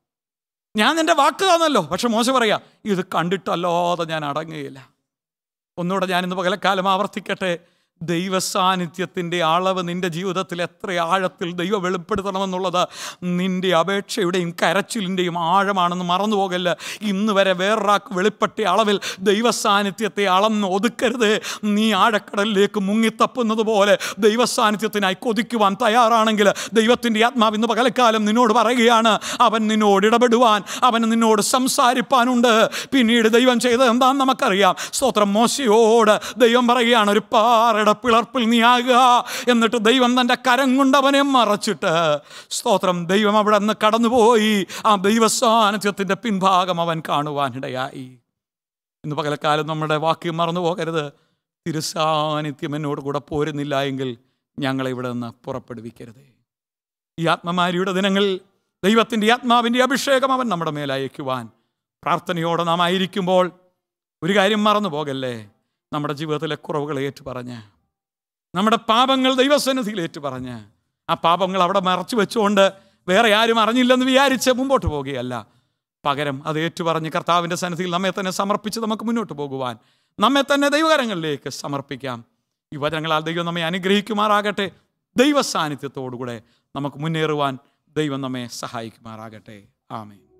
ഞാൻ നിൻ്റെ വാക്ക് തന്നല്ലോ. പക്ഷെ മോശ പറയാ, ഇത് കണ്ടിട്ടല്ലാതെ ഞാൻ അടങ്ങുകയില്ല. ഒന്നുകൂടെ ഞാനിന്ന് പകലക്കാലം ആവർത്തിക്കട്ടെ, ദൈവസാന്നിധ്യത്തിൻ്റെ അളവ് നിൻ്റെ ജീവിതത്തിൽ എത്ര ആഴത്തിൽ ദൈവം വെളിപ്പെടുത്തണമെന്നുള്ളത് നിൻ്റെ അപേക്ഷയുടെയും കരച്ചിലിൻ്റെയും ആഴമാണെന്ന് മറന്നു പോകല്ല. ഇന്ന് വരെ വേറൊരാൾക്ക് വെളിപ്പെട്ട അളവിൽ ദൈവസാന്നിധ്യത്തെ അളന്ന് ഒതുക്കരുത്. നീ ആഴക്കടലിലേക്ക് മുങ്ങിത്തപ്പുന്നത് പോലെ ദൈവസാന്നിധ്യത്തിനായി കൊതിക്കുവാൻ തയ്യാറാണെങ്കിൽ ദൈവത്തിൻ്റെ ആത്മാവ് ഇന്ന് പകൽക്കാലം നിന്നോട് പറയുകയാണ്, അവൻ നിന്നോട് ഇടപെടുവാൻ, അവൻ നിന്നോട് സംസാരിപ്പാനുണ്ട്. പിന്നീട് ദൈവം ചെയ്തത് എന്താണെന്ന് നമുക്കറിയാം. സ്തോത്രം. മോശയോട് ദൈവം പറയുകയാണ്, ഒരു പാറയുടെ പിളർപ്പിൽ നീ ആകുക. എന്നിട്ട് ദൈവം തൻ്റെ കരം കൊണ്ട് അവനെ മറച്ചിട്ട്, സ്തോത്രം, ദൈവം അവിടെ നിന്ന് കടന്നുപോയി. ആ ദൈവസാന്നിധ്യത്തിൻ്റെ പിൻഭാഗം അവൻ കാണുവാനിടയായി. ഇന്ന് പകൽക്കാലം നമ്മുടെ വാക്യം മറന്നു പോകരുത്. തിരുസാന്നിധ്യം എന്നോട് കൂടെ പോരുന്നില്ല എങ്കിൽ ഞങ്ങളെ ഇവിടെ നിന്ന് പുറപ്പെടുവിക്കരുതേ. ഈ ആത്മമാരിയുടെ ദിനങ്ങളിൽ ദൈവത്തിൻ്റെ ആത്മാവിൻ്റെ അഭിഷേകം അവൻ നമ്മുടെ മേലയക്കുവാൻ പ്രാർത്ഥനയോടെ നാം ആയിരിക്കുമ്പോൾ ഒരു കാര്യം മറന്നു പോകല്ലേ, നമ്മുടെ ജീവിതത്തിലെ കുറവുകൾ ഏറ്റുപറഞ്ഞ്, നമ്മുടെ പാപങ്ങൾ ദൈവസന്നിധിയിൽ ഏറ്റുപറഞ്ഞ്, ആ പാപങ്ങൾ അവിടെ മറച്ചു വെച്ചുകൊണ്ട് വേറെ ആരും അറിഞ്ഞില്ലെന്ന് വിചാരിച്ച് മുമ്പോട്ട് പോകുകയല്ല, പകരം അത് ഏറ്റുപറഞ്ഞ് കർത്താവിൻ്റെ സന്നിധിയിൽ നമ്മെ തന്നെ സമർപ്പിച്ച് നമുക്ക് മുന്നോട്ട് പോകുവാൻ, നമ്മെ തന്നെ ദൈവകരങ്ങളിലേക്ക് സമർപ്പിക്കാം. ഈ വചനങ്ങളാൽ ദൈവം നമ്മെ അനുഗ്രഹിക്കുമാറാകട്ടെ. ദൈവ സാന്നിധ്യത്തോടുകൂടെ നമുക്ക് മുന്നേറുവാൻ ദൈവം നമ്മെ സഹായിക്കുമാറാകട്ടെ. ആമേൻ.